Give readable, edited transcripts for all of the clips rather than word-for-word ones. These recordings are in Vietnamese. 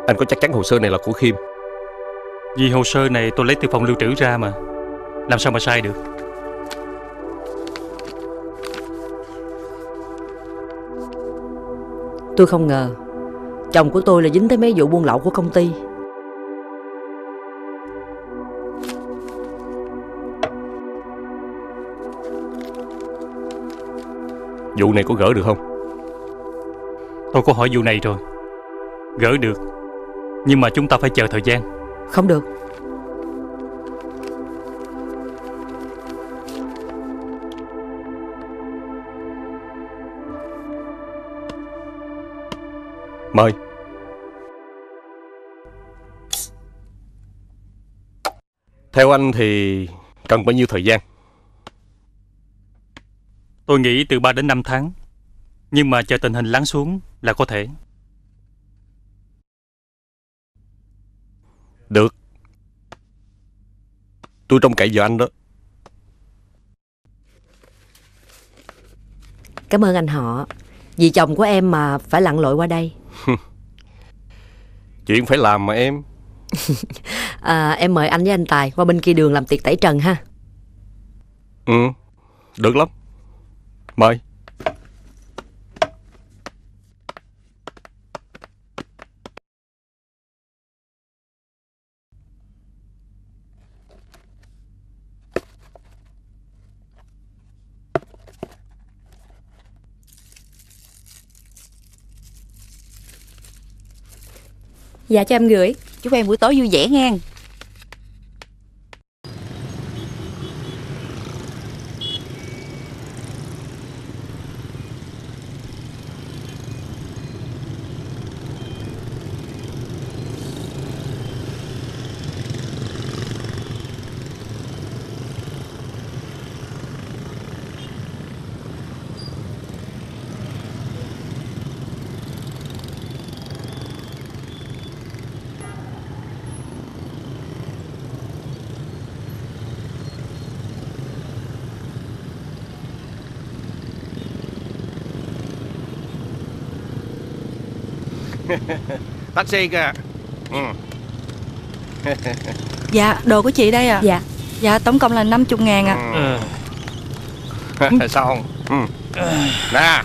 Anh có chắc chắn hồ sơ này là của Khiêm? Vì hồ sơ này tôi lấy từ phòng lưu trữ ra mà, làm sao mà sai được. Tôi không ngờ chồng của tôi là dính tới mấy vụ buôn lậu của công ty. Vụ này có gỡ được không? Tôi có hỏi vụ này rồi, gỡ được, nhưng mà chúng ta phải chờ thời gian. Không được. Mời. Theo anh thì cần bao nhiêu thời gian? Tôi nghĩ từ 3 đến 5 tháng, nhưng mà chờ tình hình lắng xuống là có thể. Được. Tôi trông cậy vào anh đó. Cảm ơn anh họ. Vì chồng của em mà phải lặn lội qua đây. Chuyện phải làm mà em. Em mời anh với anh Tài qua bên kia đường làm tiệc tẩy trần ha. Ừ, được lắm. Mời. Dạ cho em gửi. Chúc em buổi tối vui vẻ nghe. Taxi kìa. Dạ đồ của chị đây ạ. Dạ. Dạ tổng cộng là 50.000 ạ. Sao không? Nè.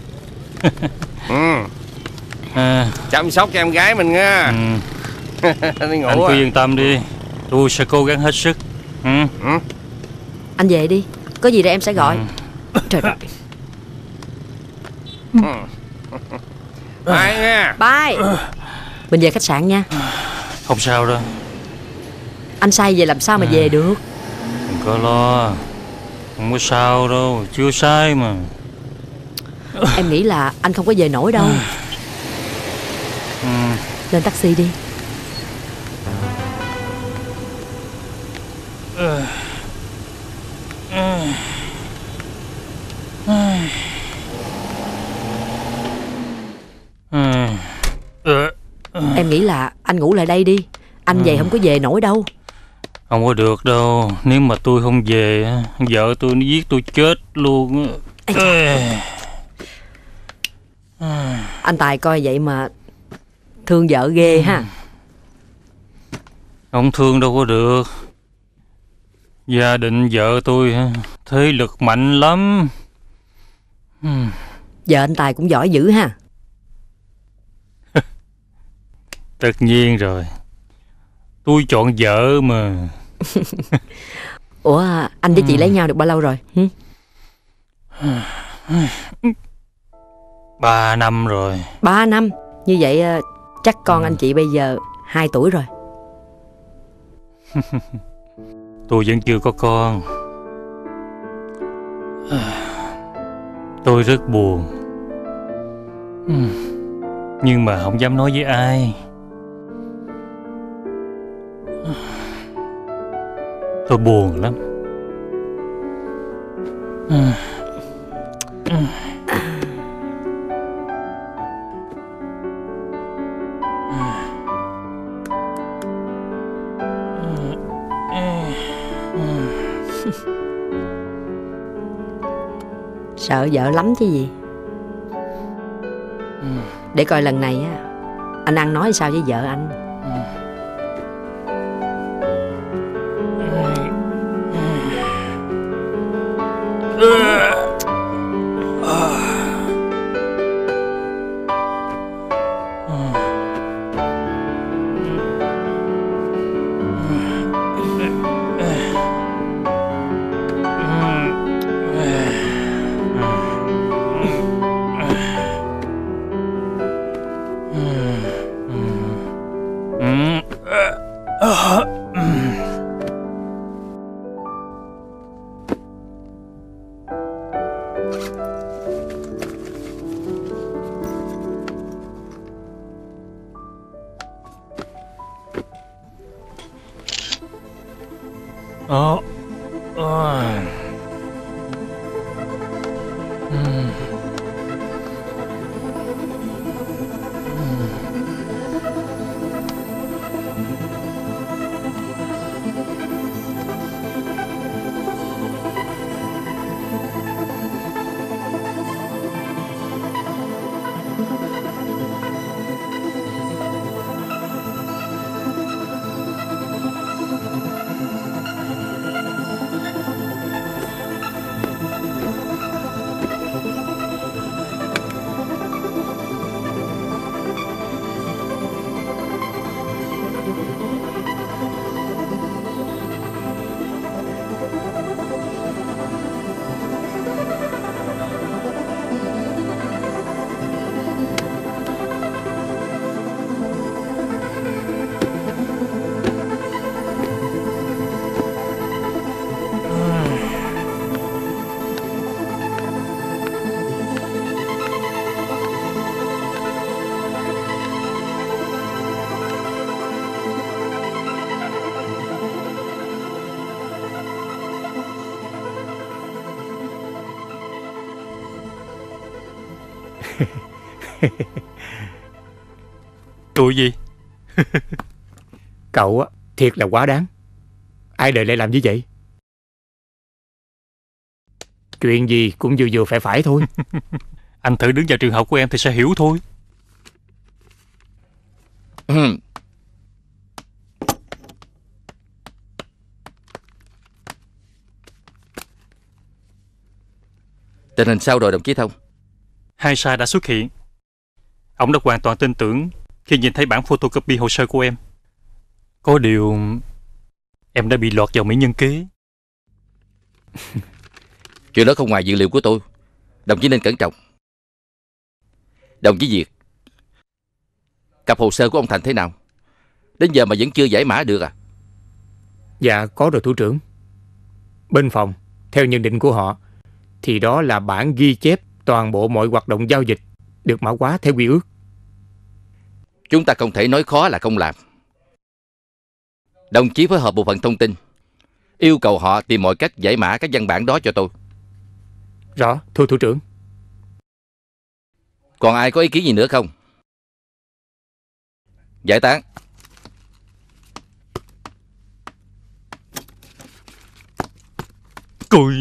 Chăm sóc cho em gái mình nha. Đi ngủ. Anh cứ yên tâm đi, tôi sẽ cố gắng hết sức. Anh về đi, có gì rồi em sẽ gọi. Trời ơi. Bye nha. Bye. Mình về khách sạn nha. Không sao đâu. Anh say về làm sao mà về được. Đừng có lo, không có sao đâu, chưa sai mà. Em nghĩ là anh không có về nổi đâu. Lên taxi đi. Em nghĩ là anh ngủ lại đây đi. Anh về không có về nổi đâu. Không có được đâu, nếu mà tôi không về, vợ tôi nó giết tôi chết luôn. Anh Tài coi vậy mà thương vợ ghê ha. Không thương đâu có được. Gia đình vợ tôi thế lực mạnh lắm. Vợ anh Tài cũng giỏi dữ ha. Tất nhiên rồi, tôi chọn vợ mà. Ủa anh với chị lấy nhau được bao lâu rồi? 3 năm rồi. 3 năm. Như vậy chắc con anh chị bây giờ 2 tuổi rồi. Tôi vẫn chưa có con. Tôi rất buồn, nhưng mà không dám nói với ai. Tôi buồn lắm. Sợ vợ lắm chứ gì. Để coi lần này á Anh ăn nói sao với vợ anh? Tụi gì? Cậu á, thiệt là quá đáng. Ai đời lại làm như vậy? Chuyện gì cũng vừa vừa phải thôi. Anh thử đứng vào trường hợp của em thì sẽ hiểu thôi. Tình hình sao rồi đồng chí Thông? Hai sai đã xuất hiện. Ông đã hoàn toàn tin tưởng khi nhìn thấy bản photocopy hồ sơ của em. Có điều em đã bị lọt vào mỹ nhân kế. Chuyện đó không ngoài dự liệu của tôi. Đồng chí nên cẩn trọng. Đồng chí Việt, cặp hồ sơ của ông Thành thế nào? Đến giờ mà vẫn chưa giải mã được à? Dạ có rồi thủ trưởng. Bên phòng, theo nhận định của họ, thì đó là bản ghi chép toàn bộ mọi hoạt động giao dịch được mã hóa theo quy ước. Chúng ta không thể nói khó là không làm. Đồng chí phối hợp bộ phận thông tin, yêu cầu họ tìm mọi cách giải mã các văn bản đó cho tôi. Rõ, thưa thủ trưởng. Còn ai có ý kiến gì nữa không? Giải tán. Cười.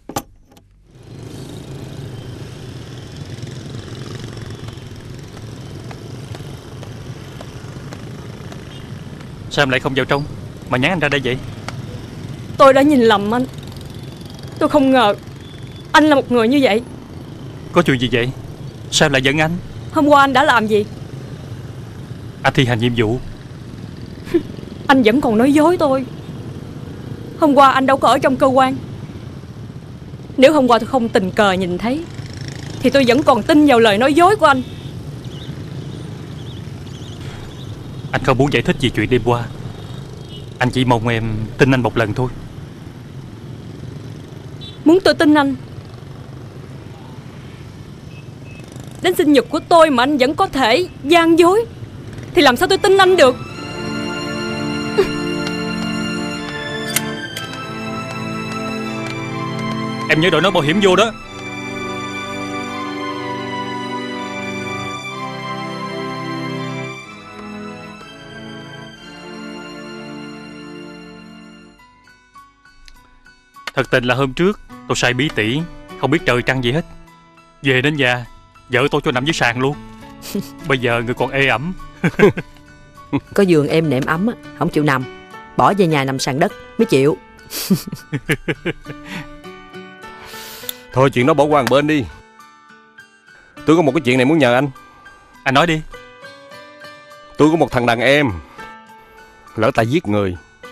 Sao em lại không vào trong mà nhắn anh ra đây vậy? Tôi đã nhìn lầm anh. Tôi không ngờ anh là một người như vậy. Có chuyện gì vậy? Sao em lại giận anh? Hôm qua anh đã làm gì? Anh thi hành nhiệm vụ. Anh vẫn còn nói dối tôi. Hôm qua anh đâu có ở trong cơ quan. Nếu hôm qua tôi không tình cờ nhìn thấy thì tôi vẫn còn tin vào lời nói dối của anh. Anh không muốn giải thích gì chuyện đêm qua. Anh chỉ mong em tin anh một lần thôi. Muốn tôi tin anh? Đến sinh nhật của tôi mà anh vẫn có thể gian dối thì làm sao tôi tin anh được? Em nhớ đội nón bảo hiểm vô đó. Thật tình là hôm trước tôi say bí tỉ, không biết trời trăng gì hết. Về đến nhà, vợ tôi cho nằm dưới sàn luôn. Bây giờ người còn ê ẩm. Có giường êm nệm ấm á, không chịu nằm, bỏ về nhà nằm sàn đất mới chịu. Thôi chuyện đó bỏ qua một bên đi. Tôi có một cái chuyện này muốn nhờ anh. Anh nói đi. Tôi có một thằng đàn em lỡ tay giết người.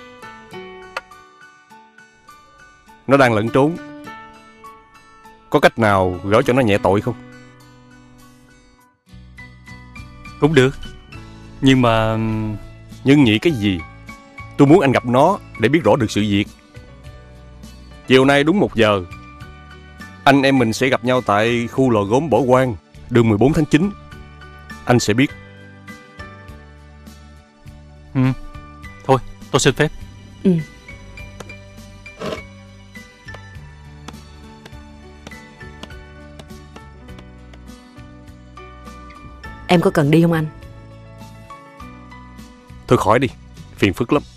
Nó đang lẫn trốn. Có cách nào gỡ cho nó nhẹ tội không? Cũng được. Nhưng mà... Nhưng nhị cái gì? Tôi muốn anh gặp nó để biết rõ được sự việc. Chiều nay đúng 1 giờ, anh em mình sẽ gặp nhau tại khu lò gốm Bỏ Hoang, đường 14 tháng 9. Anh sẽ biết. Thôi, tôi xin phép. Em có cần đi không anh? Thôi khỏi đi, phiền phức lắm.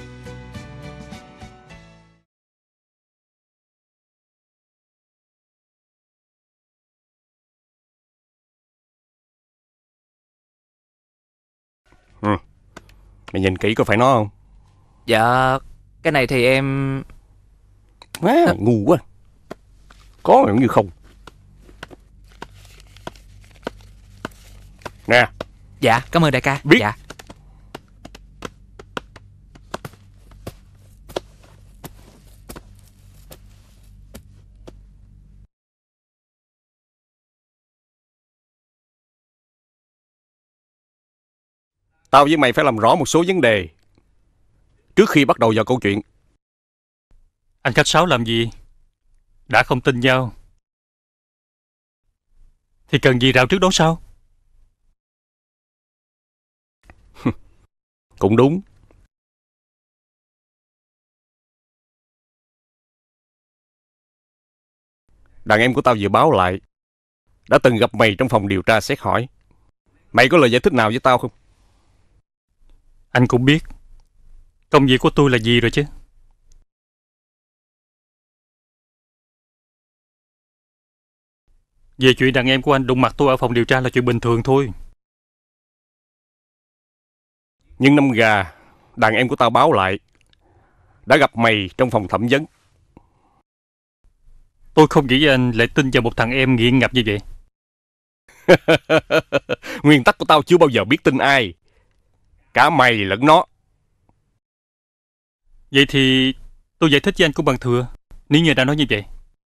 Mày nhìn kỹ có phải nó không? Dạ, cái này thì em... Ngu quá. Có mà cũng như không. Nè. Dạ, cảm ơn đại ca. Biết. Dạ. Tao với mày phải làm rõ một số vấn đề trước khi bắt đầu vào câu chuyện. Anh khách sáo làm gì? Đã không tin nhau thì cần gì rào trước đón sau? Cũng đúng. Đàn em của tao vừa báo lại đã từng gặp mày trong phòng điều tra xét hỏi. Mày có lời giải thích nào với tao không? Anh cũng biết công việc của tôi là gì rồi chứ. Về chuyện đàn em của anh đụng mặt tôi ở phòng điều tra là chuyện bình thường thôi. Nhưng năm gà, đàn em của tao báo lại đã gặp mày trong phòng thẩm vấn. Tôi không nghĩ anh lại tin vào một thằng em nghiện ngập như vậy. Nguyên tắc của tao chưa bao giờ biết tin ai, cả mày lẫn nó. Vậy thì tôi giải thích với anh cũng bằng thừa, nếu như đã nói như vậy.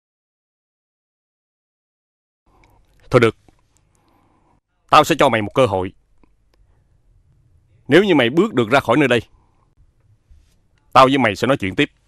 Thôi được, tao sẽ cho mày một cơ hội. Nếu như mày bước được ra khỏi nơi đây, tao với mày sẽ nói chuyện tiếp.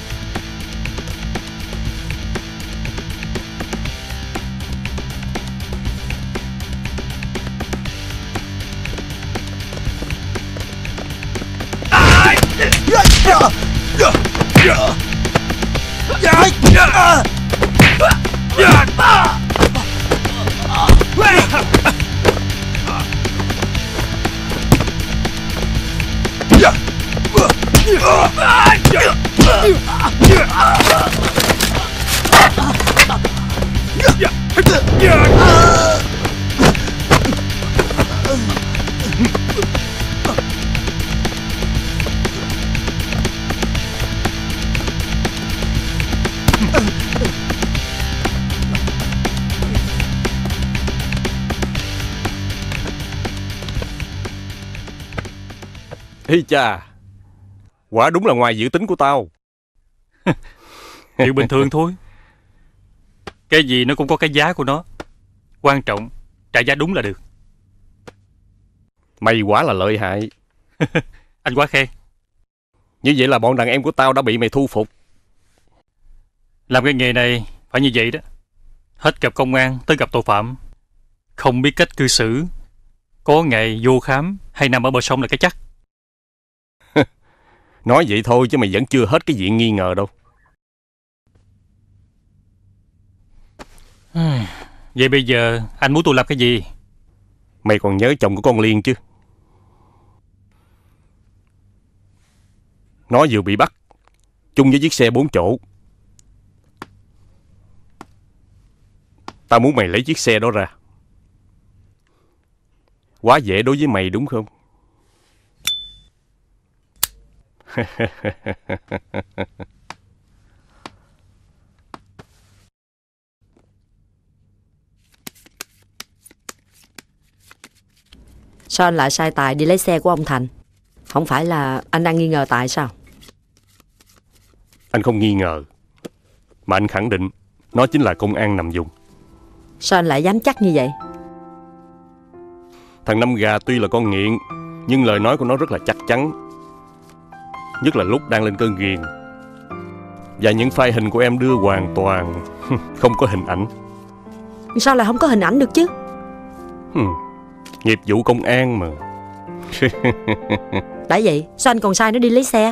Ê cha, quả đúng là ngoài dự tính của tao. Chuyện bình thường thôi. Cái gì nó cũng có cái giá của nó. Quan trọng trả giá đúng là được. Mày quả là lợi hại. Anh quá khen. Như vậy là bọn đàn em của tao đã bị mày thu phục. Làm cái nghề này phải như vậy đó. Hết gặp công an tới gặp tội phạm, không biết cách cư xử, có ngày vô khám hay nằm ở bờ sông là cái chắc. Nói vậy thôi chứ mày vẫn chưa hết cái diện nghi ngờ đâu. Vậy bây giờ anh muốn tôi làm cái gì? Mày còn nhớ chồng của con Liên chứ? Nó vừa bị bắt chung với chiếc xe 4 chỗ. Tao muốn mày lấy chiếc xe đó ra. Quá dễ đối với mày đúng không? Sao anh lại sai Tài đi lấy xe của ông Thành? Không phải là anh đang nghi ngờ Tài sao? Anh không nghi ngờ, mà anh khẳng định nó chính là công an nằm vùng. Sao anh lại dám chắc như vậy? Thằng Năm Gà tuy là con nghiện, nhưng lời nói của nó rất là chắc chắn. Nhất là lúc đang lên cơn ghiền. Và những file hình của em đưa hoàn toàn không có hình ảnh. Sao lại không có hình ảnh được chứ? Nghiệp vụ công an mà. Đã vậy, sao anh còn sai nó đi lấy xe?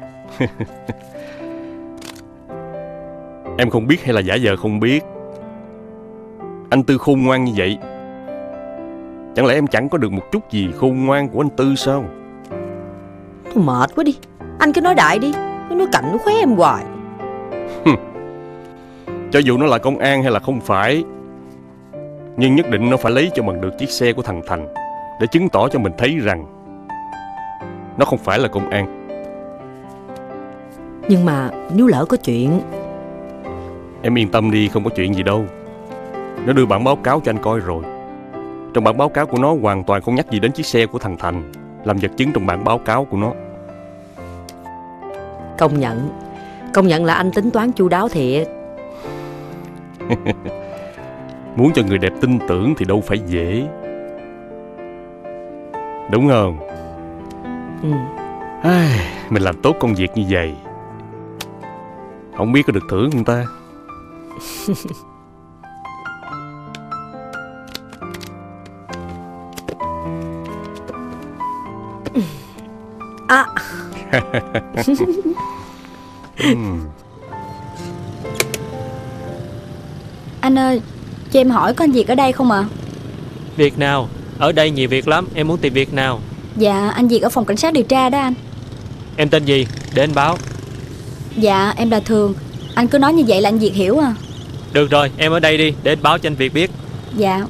Em không biết hay là giả vờ không biết? Anh Tư khôn ngoan như vậy, chẳng lẽ em chẳng có được một chút gì khôn ngoan của anh Tư sao? Tôi mệt quá đi. Anh cứ nói đại đi, cứ nói cạnh nó khóe em hoài. Cho dù nó là công an hay là không phải, nhưng nhất định nó phải lấy cho bằng được chiếc xe của thằng Thành, để chứng tỏ cho mình thấy rằng nó không phải là công an. Nhưng mà nếu lỡ có chuyện... Em yên tâm đi, không có chuyện gì đâu. Nó đưa bản báo cáo cho anh coi rồi. Trong bản báo cáo của nó hoàn toàn không nhắc gì đến chiếc xe của thằng Thành làm vật chứng trong bản báo cáo của nó. Công nhận là anh tính toán chu đáo thiệt. Muốn cho người đẹp tin tưởng thì đâu phải dễ, đúng không? Mình làm tốt công việc như vậy, không biết có được thưởng không ta? Anh ơi, cho em hỏi có anh Việt ở đây không ạ? Việc nào? Ở đây nhiều việc lắm, em muốn tìm việc nào? Dạ, anh Việt ở phòng cảnh sát điều tra đó anh. Em tên gì? Để anh báo. Dạ, em là Thường. Anh cứ nói như vậy là anh Việt hiểu à. Được rồi, em ở đây đi, để anh báo cho anh Việt biết. Dạ.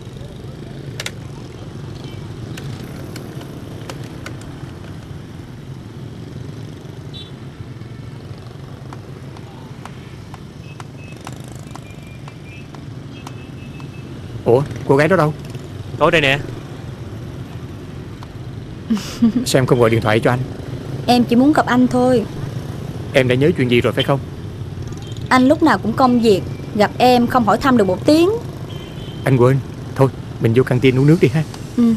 Ủa, cô gái đó đâu? Ở đây nè. Sao em không gọi điện thoại cho anh? Em chỉ muốn gặp anh thôi. Em đã nhớ chuyện gì rồi phải không? Anh lúc nào cũng công việc, gặp em không hỏi thăm được một tiếng. Anh quên. Thôi, mình vô căng tin uống nước đi ha.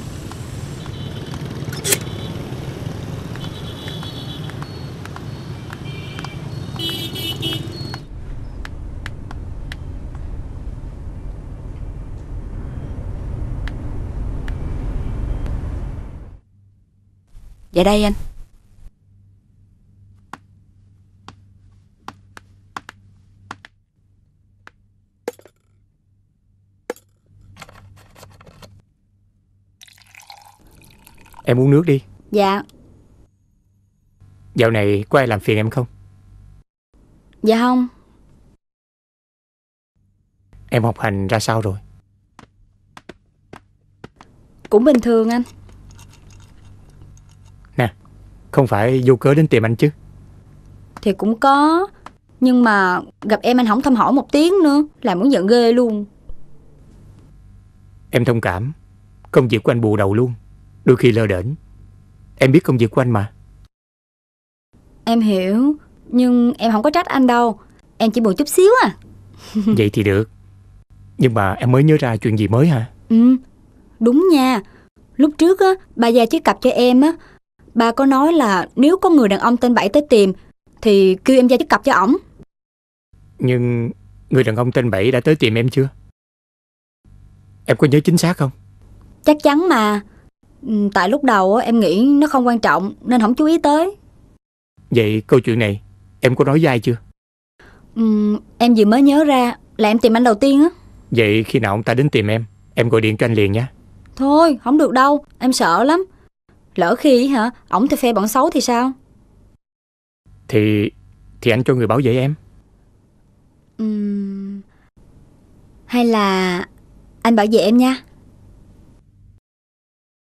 Dạ đây anh. Em uống nước đi. Dạ. Dạo này có ai làm phiền em không? Dạ không. Em học hành ra sao rồi? Cũng bình thường anh. Nè, không phải vô cớ đến tìm anh chứ? Thì cũng có, nhưng mà gặp em anh không thăm hỏi một tiếng nữa, làm muốn giận ghê luôn. Em thông cảm. Công việc của anh bù đầu luôn, đôi khi lơ đễnh. Em biết công việc của anh mà. Em hiểu, nhưng em không có trách anh đâu. Em chỉ buồn chút xíu à. Vậy thì được. Nhưng mà em mới nhớ ra chuyện gì mới hả? Đúng nha. Lúc trước á, ba gia chiếc cặp cho em á, ba có nói là nếu có người đàn ông tên Bảy tới tìm thì kêu em gia chiếc cặp cho ổng. Nhưng người đàn ông tên Bảy đã tới tìm em chưa? Em có nhớ chính xác không? Chắc chắn mà. Tại lúc đầu á, em nghĩ nó không quan trọng nên không chú ý tới. Vậy câu chuyện này em có nói với ai chưa? Em vừa mới nhớ ra là em tìm anh đầu tiên á. Vậy khi nào ông ta đến tìm em gọi điện cho anh liền nha. Thôi không được đâu, em sợ lắm. Lỡ khi hả ổng thì phe bọn xấu thì sao? Thì anh cho người bảo vệ em. Hay là anh bảo vệ em nha.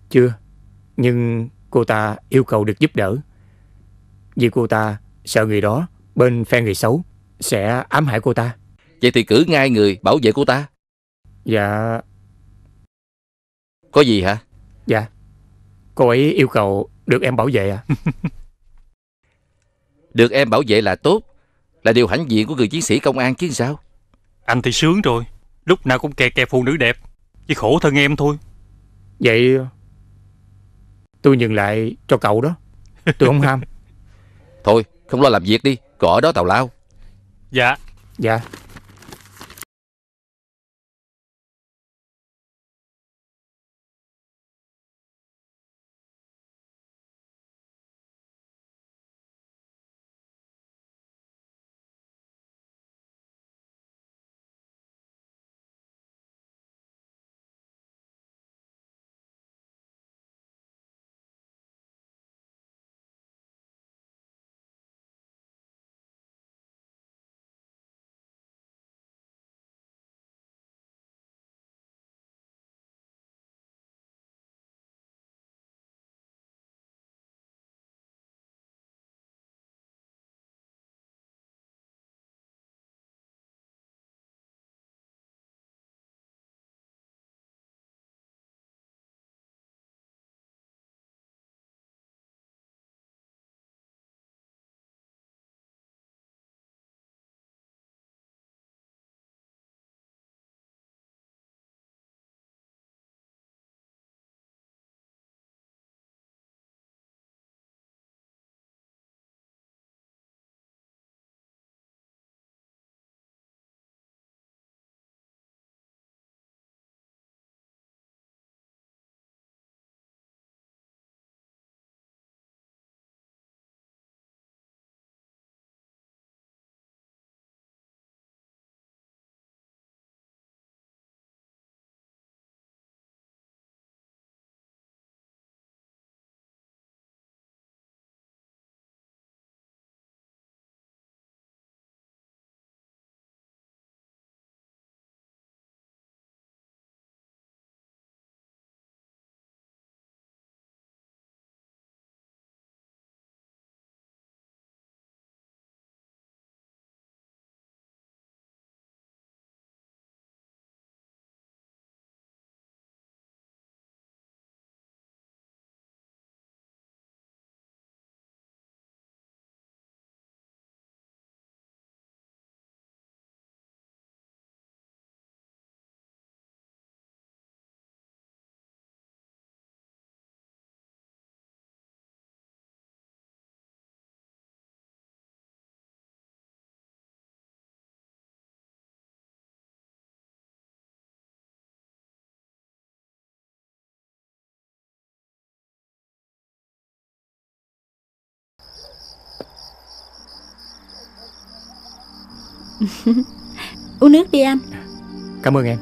Chưa, nhưng cô ta yêu cầu được giúp đỡ. Vì cô ta sợ người đó bên phe người xấu sẽ ám hại cô ta. Vậy thì cử ngay người bảo vệ cô ta. Dạ. Có gì hả? Dạ, cô ấy yêu cầu được em bảo vệ ạ. Được em bảo vệ là tốt, là điều hãnh diện của người chiến sĩ công an chứ sao. Anh thì sướng rồi, lúc nào cũng kè kè phụ nữ đẹp, chỉ khổ thân em thôi. Vậy tôi nhường lại cho cậu đó. Tôi không ham. Thôi không lo làm việc đi, còn ở đó tào lao. Dạ. Dạ. Uống nước đi anh. Cảm ơn em.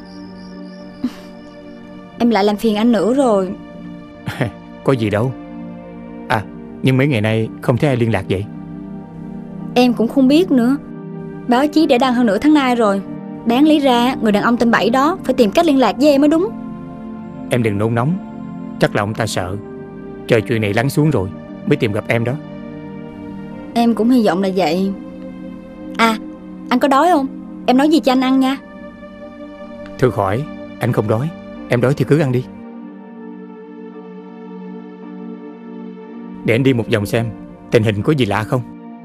Em lại làm phiền anh nữa rồi. Có gì đâu. À, nhưng mấy ngày nay không thấy ai liên lạc vậy. Em cũng không biết nữa. Báo chí đã đăng hơn nửa tháng nay rồi. Đáng lý ra người đàn ông tên Bảy đó phải tìm cách liên lạc với em mới đúng. Em đừng nôn nóng. Chắc là ông ta sợ chờ chuyện này lắng xuống rồi mới tìm gặp em đó. Em cũng hy vọng là vậy. À, anh có đói không? Em nói gì cho anh ăn nha. Thưa khỏi, anh không đói. Em đói thì cứ ăn đi. Để anh đi một vòng xem tình hình có gì lạ không.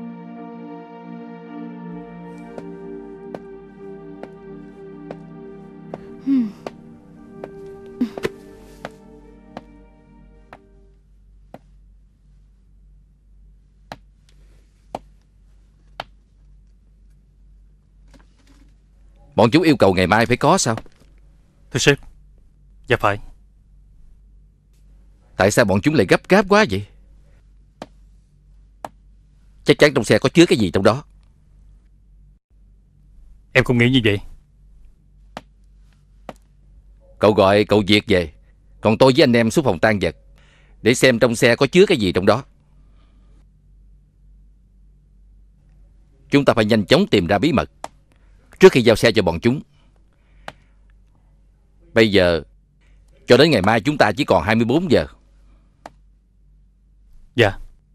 Bọn chúng yêu cầu ngày mai phải có sao? Thưa sếp. Dạ phải. Tại sao bọn chúng lại gấp gáp quá vậy? Chắc chắn trong xe có chứa cái gì trong đó. Em cũng nghĩ như vậy. Cậu gọi cậu Việt về, còn tôi với anh em xuống phòng tang vật để xem trong xe có chứa cái gì trong đó. Chúng ta phải nhanh chóng tìm ra bí mật trước khi giao xe cho bọn chúng. Bây giờ Cho đến ngày mai chúng ta chỉ còn 24 giờ. Dạ.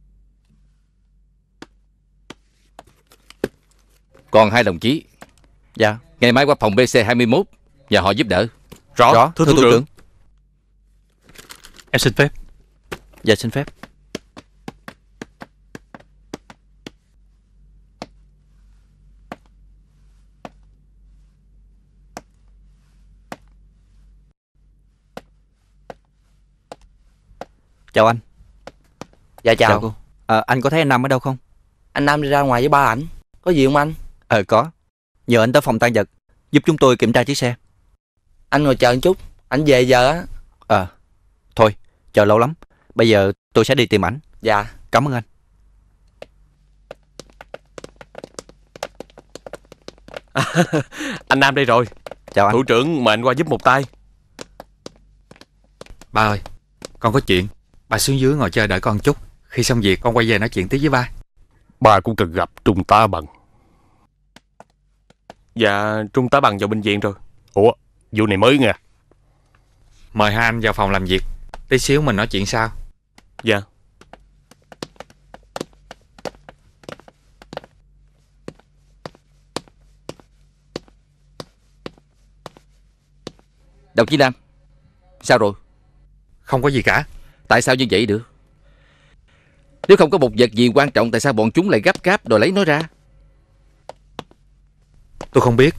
Còn 2 đồng chí. Dạ. Ngày mai qua phòng BC21 nhờ họ giúp đỡ. Rõ, thưa thủ trưởng. Em xin phép. Dạ xin phép. Chào anh. Dạ chào. cô. Anh có thấy anh Năm ở đâu không? Anh Nam đi ra ngoài với ba ảnh. Có gì không anh? Có. Nhờ anh tới phòng tang vật giúp chúng tôi kiểm tra chiếc xe. Anh ngồi chờ một chút, ảnh về giờ á. Thôi, chờ lâu lắm. Bây giờ tôi sẽ đi tìm ảnh. Dạ. Cảm ơn anh. Anh Nam đây rồi. Chào anh. Thủ trưởng mời anh qua giúp một tay. Ba ơi, con có chuyện. Ba xuống dưới ngồi chờ đợi con chút. Khi xong việc con quay về nói chuyện tiếp với ba. Ba cũng cần gặp Trung tá Bằng. Dạ, Trung tá Bằng vào bệnh viện rồi. Ủa, vụ này mới nha. Mời hai anh vào phòng làm việc. Tí xíu mình nói chuyện sau. Dạ. Đồng chí Nam, sao rồi? Không có gì cả. Tại sao như vậy được? Nếu không có một vật gì quan trọng, tại sao bọn chúng lại gấp gáp đòi lấy nó ra? Tôi không biết.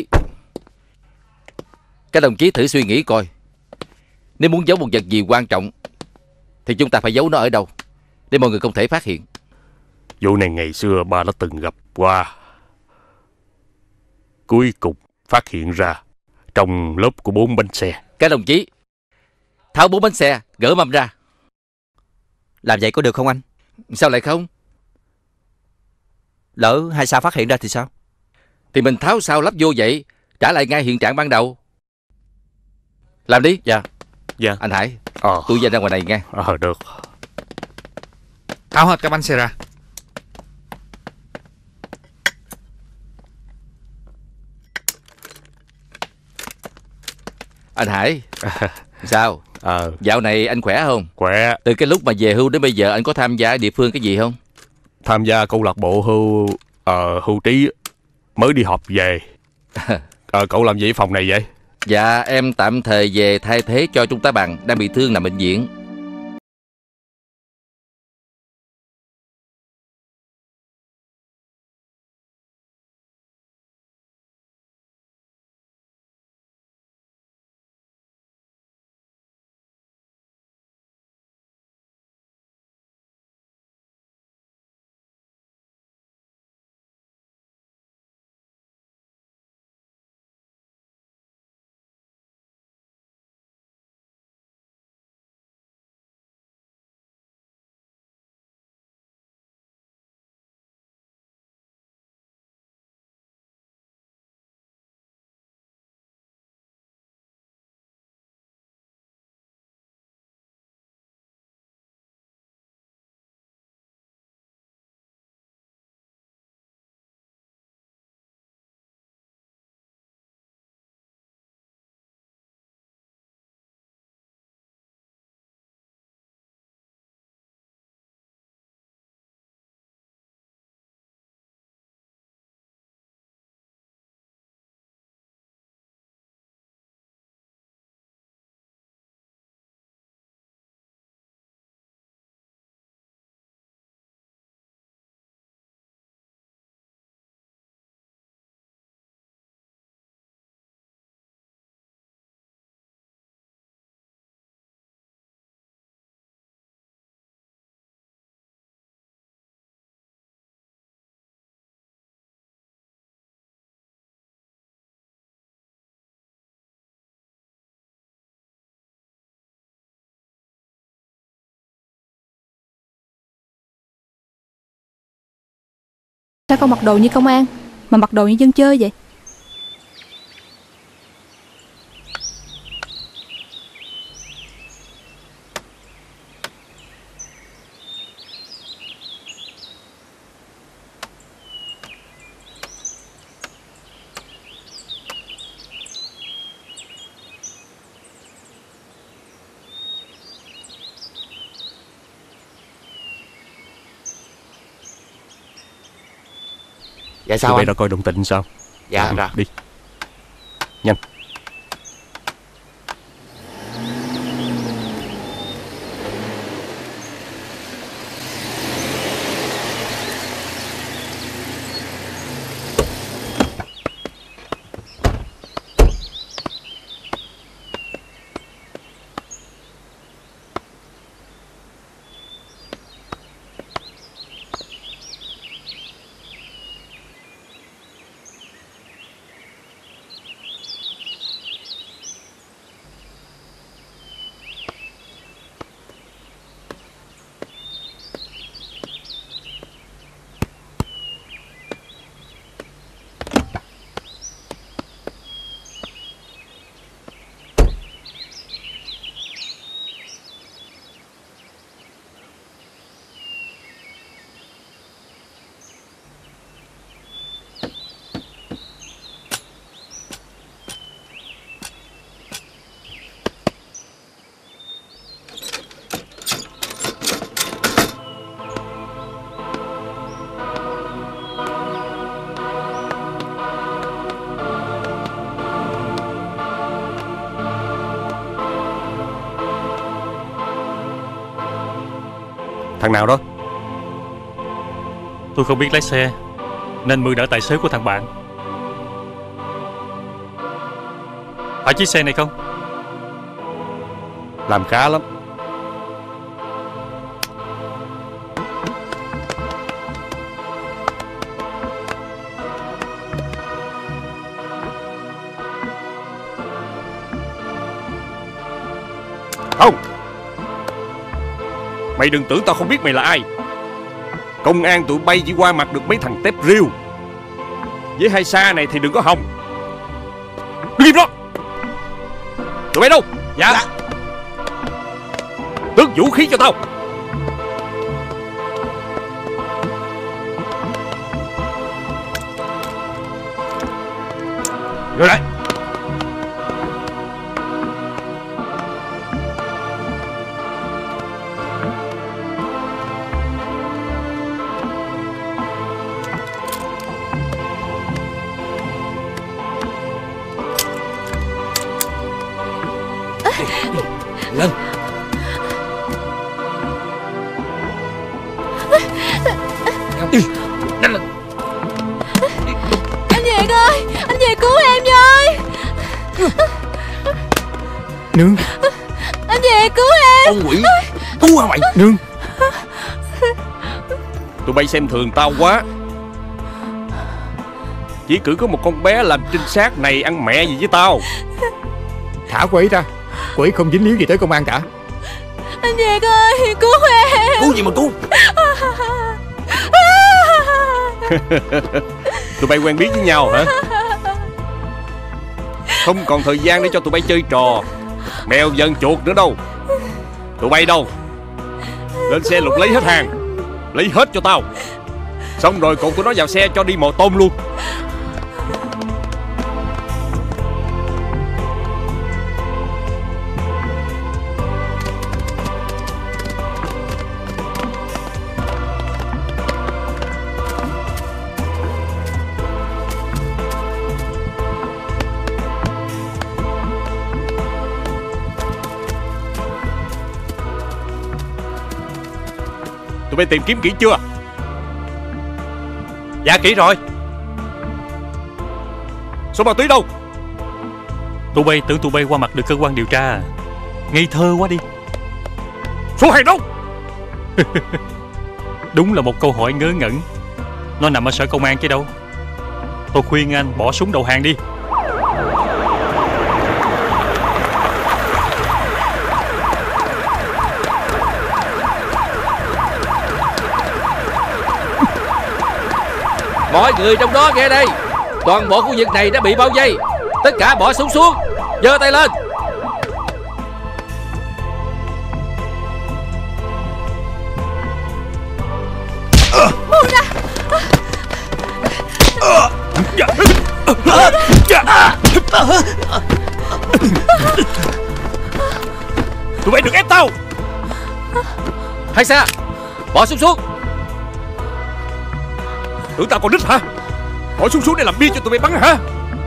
Các đồng chí thử suy nghĩ coi. Nếu muốn giấu một vật gì quan trọng thì chúng ta phải giấu nó ở đâu để mọi người không thể phát hiện. Vụ này ngày xưa ba đã từng gặp qua. Cuối cùng phát hiện ra trong lớp của 4 bánh xe. Các đồng chí, tháo 4 bánh xe, gỡ mâm ra. Làm vậy có được không anh? Sao lại không? Lỡ hai sao phát hiện ra thì sao? Thì mình tháo sao lắp vô vậy, trả lại ngay hiện trạng ban đầu. Làm đi. Dạ. Dạ. Anh Hải, tôi ra ngoài này nghe. Được. Tháo hết các bánh xe ra. Anh Hải, sao? Dạo này anh khỏe không? Khỏe. Từ cái lúc mà về hưu đến bây giờ anh có tham gia ở địa phương cái gì không? Tham gia câu lạc bộ hưu trí. Mới đi họp về. Cậu làm gì ở phòng này vậy? Dạ em tạm thời về thay thế cho Trung tá Bằng đang bị thương nằm bệnh viện. Sao con mặc đồ như công an mà mặc đồ như dân chơi vậy? Dạ sao tụi bay anh? ra coi động tĩnh sao? Dạ ra. Đi. Nhanh. Thằng nào đó? Tôi không biết lái xe, nên mượn đỡ tài xế của thằng bạn. Phải chiếc xe này không? Làm khá lắm. Không, mày đừng tưởng tao không biết mày là ai. Công an tụi bay chỉ qua mặt được mấy thằng tép riêu. Với hai xa này thì đừng có hòng. Đứng im đó. Tụi bay đâu? Dạ. Tước vũ khí cho tao. Rồi lại. Lên. Nhanh lên. Anh Việt ơi, anh Việt cứu em với. Nương. Anh Việt cứu em. Con quỷ. Cứu hả mày? Nương. Tụi bay xem thường tao quá. Chỉ cử có một con bé làm trinh sát này ăn mẹ gì với tao. Thả cô ấy ra. Cô ấy không dính líu gì tới công an cả. Anh Việt ơi, cứu em. Cứu gì mà cứu? Tụi bay quen biết với nhau hả? Không còn thời gian để cho tụi bay chơi trò mèo giận chuột nữa đâu. Tụi bay đâu? Lên xe lục lấy hết hàng. Lấy hết cho tao. Xong rồi cột tụi nó vào xe cho đi mò tôm luôn. Tụi bay tìm kiếm kỹ chưa? Dạ kỹ rồi. Số ma túy đâu? Tụi bay tưởng tụi bay qua mặt được cơ quan điều tra à? Ngây thơ quá đi. Số hàng đâu? Đúng là một câu hỏi ngớ ngẩn. Nó nằm ở sở công an chứ đâu. Tôi khuyên anh bỏ súng đầu hàng đi. Mọi người trong đó nghe đây. Toàn bộ khu vực này đã bị bao vây. Tất cả bỏ súng xuống. Giơ tay lên. Buông ra. Tụi bay đừng ép tao. Hay xa. Bỏ súng xuống. Tưởng tao còn đít hả? Bỏ súng xuống để làm bia cho tụi bay bắn hả?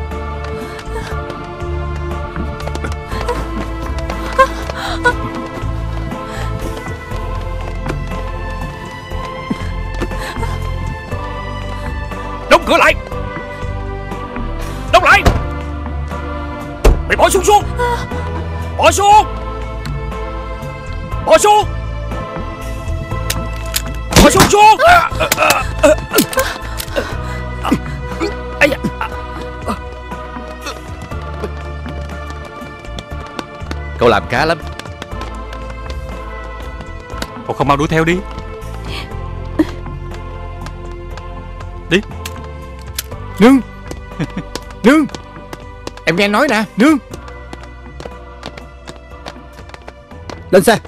Đóng cửa lại! Đóng lại! Mày bỏ súng xuống! Bỏ xuống! Bỏ xuống! Bỏ súng xuống! Cậu làm khá lắm. Cậu không mau đuổi theo đi. Đi. Nương. Nương. Em nghe nói nè, nương. Lên xe.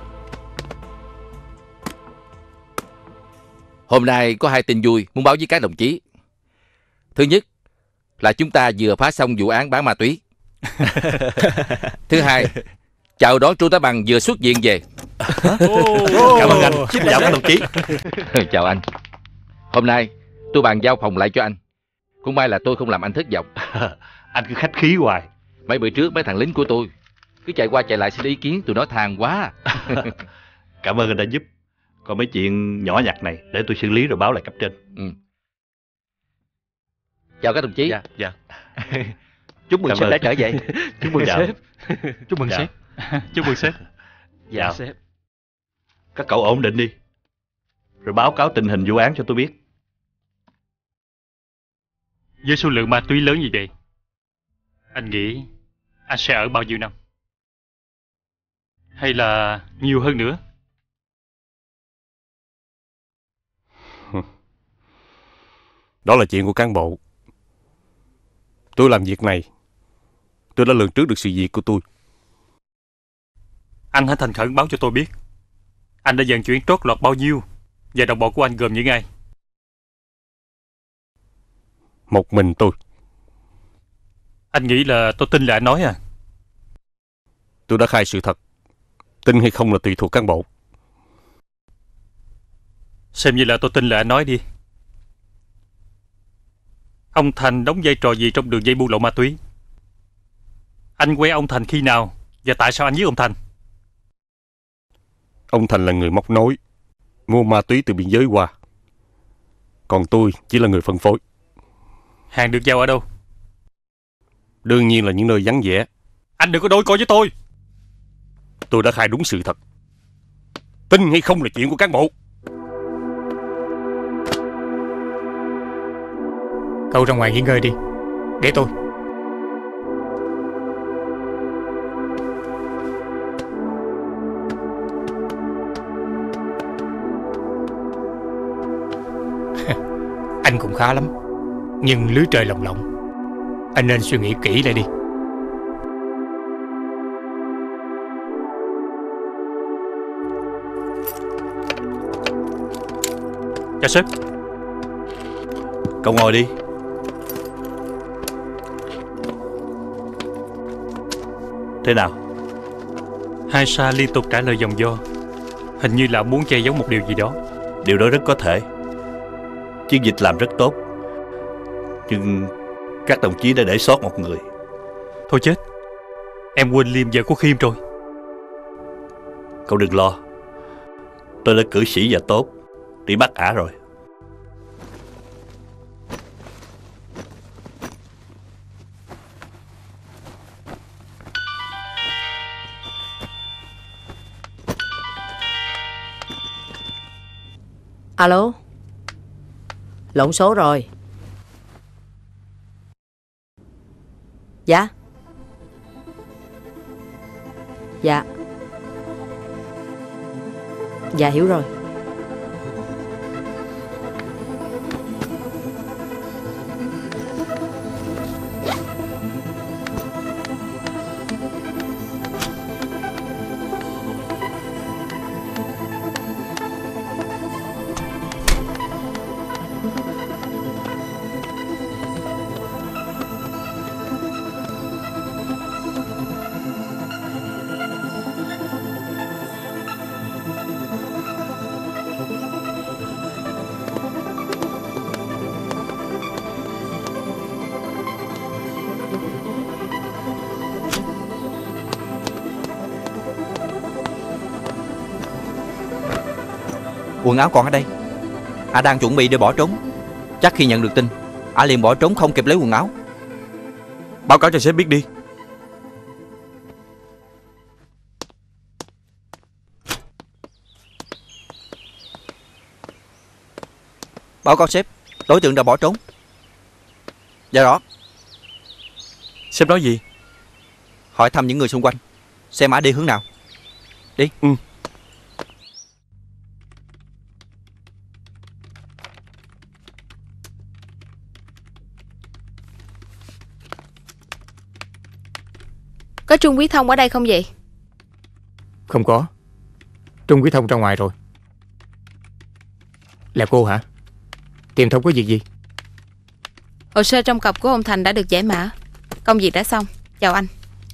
Hôm nay có 2 tin vui muốn báo với các đồng chí. Thứ nhất là chúng ta vừa phá xong vụ án bán ma túy. Thứ hai, chào đón Trương Tá Bằng vừa xuất viện về. Cảm ơn anh. Xin chào các đồng chí. Chào anh. Hôm nay tôi bàn giao phòng lại cho anh. Cũng may là tôi không làm anh thất vọng. Anh cứ khách khí hoài. Mấy bữa trước mấy thằng lính của tôi cứ chạy qua chạy lại xin ý kiến, tụi nó than quá. Cảm ơn anh đã giúp. Còn mấy chuyện nhỏ nhặt này để tôi xử lý rồi báo lại cấp trên. Chào các đồng chí. Dạ. Chúc mừng sếp đã trở về. Chúc mừng sếp. Chúc mừng sếp. Chúc mừng sếp. Dạ sếp. Các cậu ổn định đi, rồi báo cáo tình hình vụ án cho tôi biết. Với số lượng ma túy lớn như vậy, anh nghĩ anh sẽ ở bao nhiêu năm? Hay là nhiều hơn nữa? Đó là chuyện của cán bộ. Tôi làm việc này, tôi đã lường trước được sự việc của tôi. Anh hãy thành khẩn báo cho tôi biết anh đã vận chuyển trót lọt bao nhiêu, và đồng bọn của anh gồm những ai? Một mình tôi. Anh nghĩ là tôi tin là anh nói à? Tôi đã khai sự thật. Tin hay không là tùy thuộc cán bộ. Xem như là tôi tin là anh nói đi. Ông Thành đóng vai trò gì trong đường dây buôn lậu ma túy? Anh quen ông Thành khi nào, và tại sao anh giết ông Thành? Ông Thành là người móc nối, mua ma túy từ biên giới qua. Còn tôi chỉ là người phân phối. Hàng được giao ở đâu? Đương nhiên là những nơi vắng vẻ. Anh đừng có đôi co với tôi. Tôi đã khai đúng sự thật. Tin hay không là chuyện của cán bộ. Cậu ra ngoài nghỉ ngơi đi, để tôi. Anh cũng khá lắm, nhưng lưới trời lồng lộng. Anh nên suy nghĩ kỹ lại đi. Chào sếp. Cậu ngồi đi. Thế nào? Hai Sa liên tục trả lời dòng do, hình như là muốn che giấu một điều gì đó. Điều đó rất có thể. Chiến dịch làm rất tốt, nhưng các đồng chí đã để sót một người. Thôi chết, em quên liêm vợ của Khiêm rồi. Cậu đừng lo, tôi đã cử sĩ và tốt đi bắt ả rồi. Alo. Lộn số rồi. Dạ. Dạ. Dạ hiểu rồi. Quần áo còn ở đây. Đang chuẩn bị để bỏ trốn. Chắc khi nhận được tin, liền bỏ trốn không kịp lấy quần áo. Báo cáo cho sếp biết đi. Báo cáo sếp, đối tượng đã bỏ trốn. Dạ rõ. Sếp nói gì? Hỏi thăm những người xung quanh, xem đi hướng nào. Đi. Có Trung Quý Thông ở đây không vậy? Không có. Trung Quý Thông ra ngoài rồi. Là cô hả? Tìm Thông có việc gì? Hồ sơ trong cọc của ông Thành đã được giải mã. Công việc đã xong. Chào anh.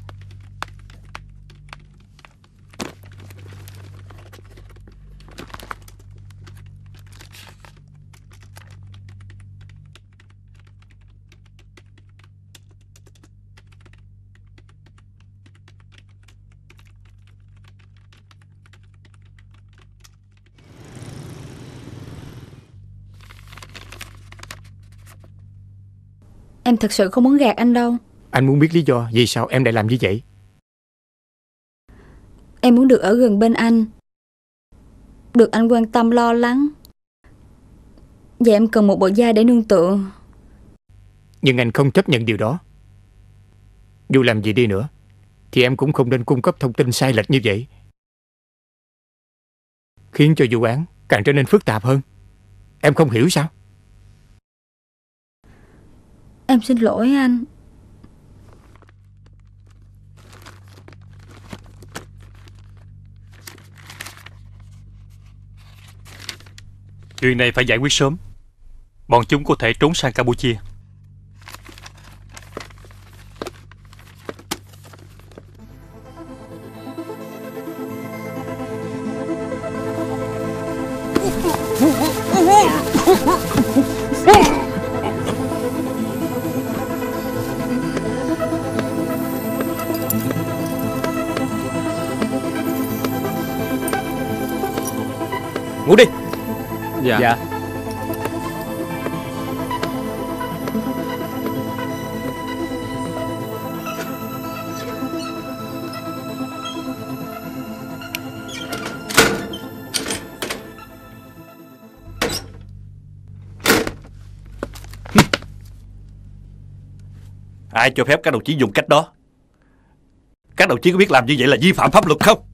Em thật sự không muốn gạt anh đâu. Anh muốn biết lý do vì sao em lại làm như vậy. Em muốn được ở gần bên anh, được anh quan tâm lo lắng. Và em cần một bờ vai để nương tựa. Nhưng anh không chấp nhận điều đó. Dù làm gì đi nữa thì em cũng không nên cung cấp thông tin sai lệch như vậy, khiến cho vụ án càng trở nên phức tạp hơn. Em không hiểu sao? Em xin lỗi anh. Chuyện này phải giải quyết sớm. Bọn chúng có thể trốn sang Campuchia. Ngủ đi. Dạ. Ai cho phép các đồng chí dùng cách đó? Các đồng chí có biết làm như vậy là vi phạm pháp luật không?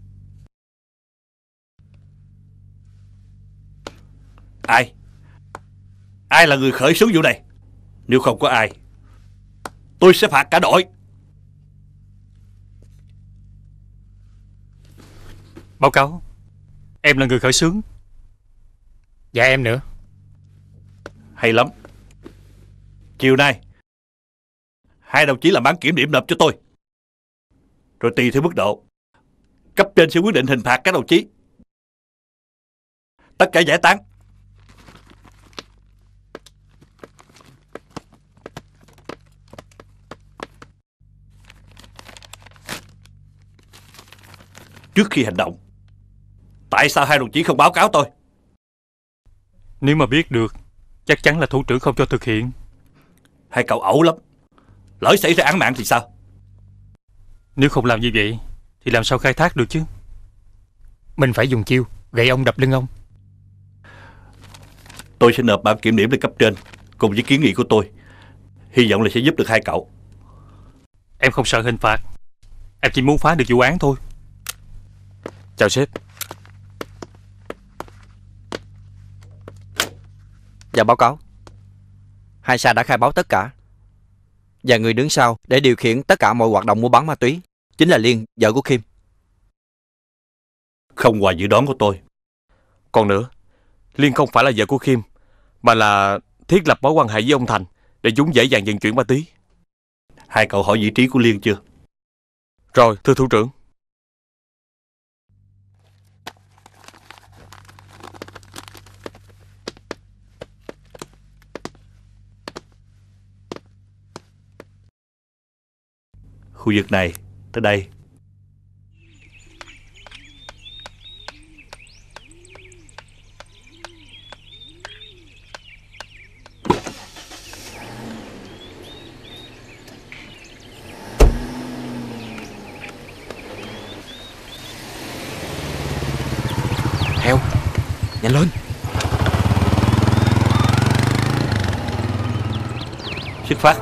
Ai là người khởi xướng vụ này? Nếu không có ai, tôi sẽ phạt cả đội. Báo cáo, em là người khởi xướng. Dạ em nữa. Hay lắm. Chiều nay hai đồng chí làm bản kiểm điểm nộp cho tôi, rồi tùy theo mức độ, cấp trên sẽ quyết định hình phạt các đồng chí. Tất cả giải tán. Trước khi hành động, tại sao hai đồng chí không báo cáo tôi? Nếu mà biết được, chắc chắn là thủ trưởng không cho thực hiện. Hai cậu ẩu lắm. Lỡ xảy ra án mạng thì sao? Nếu không làm như vậy thì làm sao khai thác được chứ? Mình phải dùng chiêu gậy ông đập lưng ông. Tôi sẽ nộp bản kiểm điểm lên cấp trên cùng với kiến nghị của tôi. Hy vọng là sẽ giúp được hai cậu. Em không sợ hình phạt. Em chỉ muốn phá được vụ án thôi. Chào sếp. Dạ báo cáo. Hai Sa đã khai báo tất cả. Và người đứng sau để điều khiển tất cả mọi hoạt động mua bán ma túy chính là Liên, vợ của Kim. Không ngoài dự đoán của tôi. Còn nữa, Liên không phải là vợ của Kim, mà là thiết lập mối quan hệ với ông Thành để chúng dễ dàng vận chuyển ma túy. Hai cậu hỏi vị trí của Liên chưa? Rồi, thưa thủ trưởng. Khu vực này, tới đây. Nhanh lên. Xuất phát.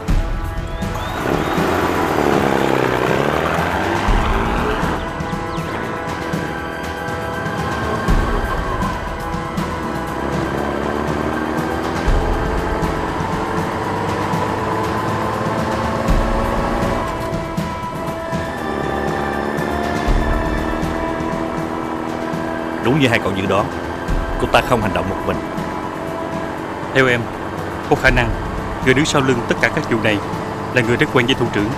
Đúng như hai cậu dự đoán, cô ta không hành động một mình. Theo em, có khả năng người đứng sau lưng tất cả các vụ này là người rất quen với thủ trưởng.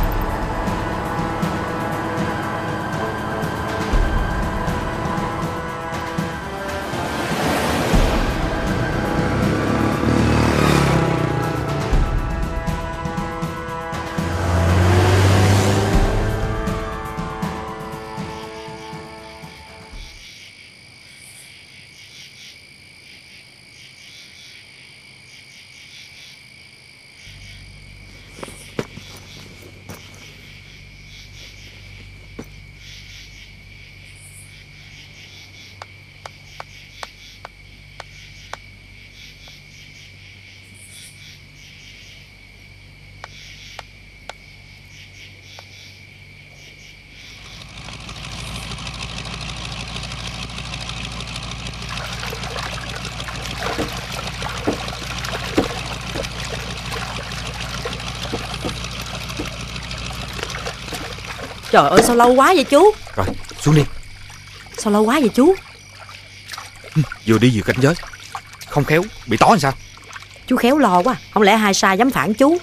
Trời ơi sao lâu quá vậy chú? Rồi, xuống đi. Sao lâu quá vậy chú? Vừa đi vừa cảnh giới, không khéo bị tó làm sao? Chú khéo lo quá. Không lẽ hai sa dám phản chú?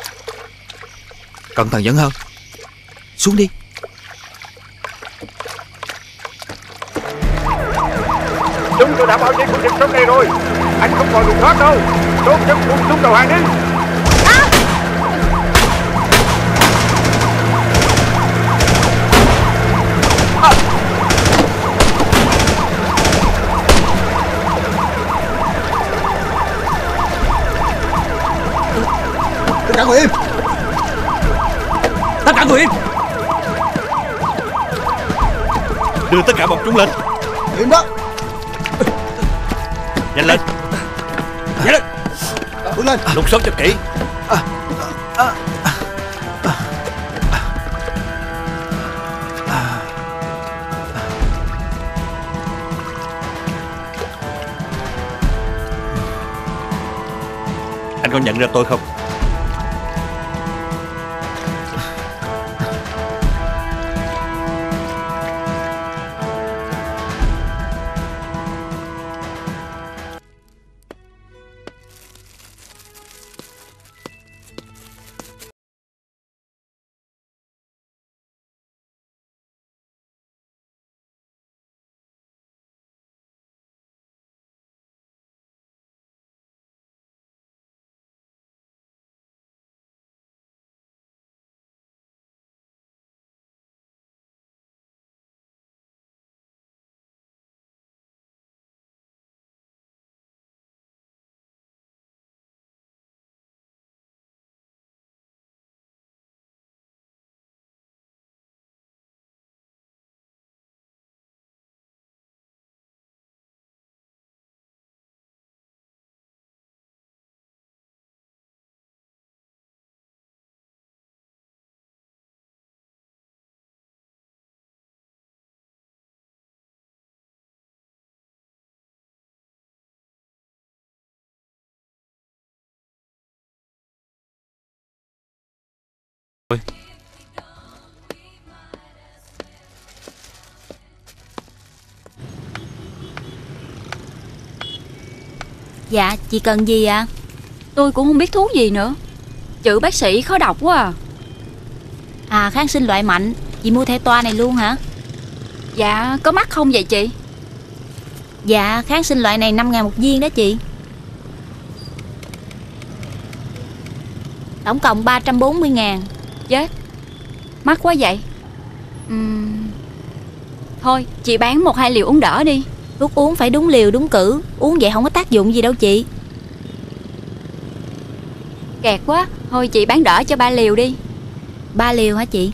Cẩn thận vẫn hơn. Xuống đi. Chúng tôi đã bao vây khu vực trong này rồi. Anh không còn đường thoát đâu. Tốt nhất buông súng đầu hàng đi. Tất cả ngồi im. Tất cả ngồi im. Đưa tất cả bọn chúng lên. Im đó. Nhanh lên. Nhanh lên. Bước lên. Lục soát cho kỹ. Anh có nhận ra tôi không? Dạ, chị cần gì ạ? Tôi cũng không biết thuốc gì nữa. Chữ bác sĩ khó đọc quá à. À, kháng sinh loại mạnh. Chị mua theo toa này luôn hả? Dạ, có mắc không vậy chị? Dạ, kháng sinh loại này 5.000 một viên đó chị. Tổng cộng 340.000. Chết, mắc quá vậy. Thôi, chị bán 1-2 liều uống đỡ đi. Thuốc uống phải đúng liều đúng cử. Uống vậy không có tác dụng gì đâu chị. Kẹt quá. Thôi chị bán đỡ cho 3 liều đi. 3 liều hả chị?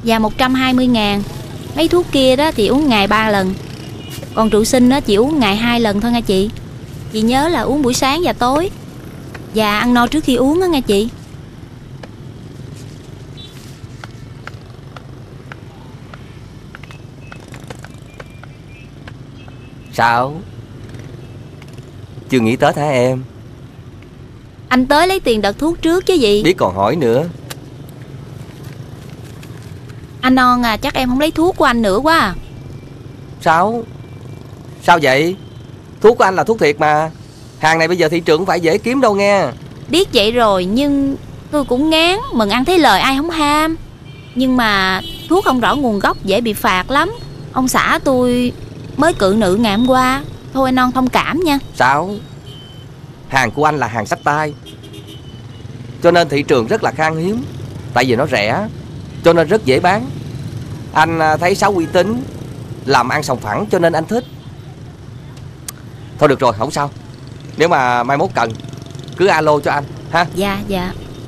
Và 120.000. Mấy thuốc kia đó thì uống ngày 3 lần. Còn trụ sinh đó chỉ uống ngày 2 lần thôi nha chị. Chị nhớ là uống buổi sáng và tối. Và ăn no trước khi uống đó nha chị. Sao? Chưa nghỉ Tết hả em? Anh tới lấy tiền đợt thuốc trước chứ gì. Biết còn hỏi nữa. Anh Non à, chắc em không lấy thuốc của anh nữa quá à. Sao? Sao vậy? Thuốc của anh là thuốc thiệt mà. Hàng này bây giờ thị trường không phải dễ kiếm đâu nghe. Biết vậy rồi nhưng tôi cũng ngán. Mừng ăn thấy lời ai không ham. Nhưng mà thuốc không rõ nguồn gốc dễ bị phạt lắm. Ông xã tôi mới cự nữ ngày hôm qua. Thôi anh Non thông cảm nha. Sao? Hàng của anh là hàng xách tay, cho nên thị trường rất là khan hiếm. Tại vì nó rẻ cho nên rất dễ bán. Anh thấy Sáu uy tín, làm ăn sòng phẳng cho nên anh thích. Thôi được rồi, không sao. Nếu mà mai mốt cần cứ alo cho anh ha. Dạ dạ.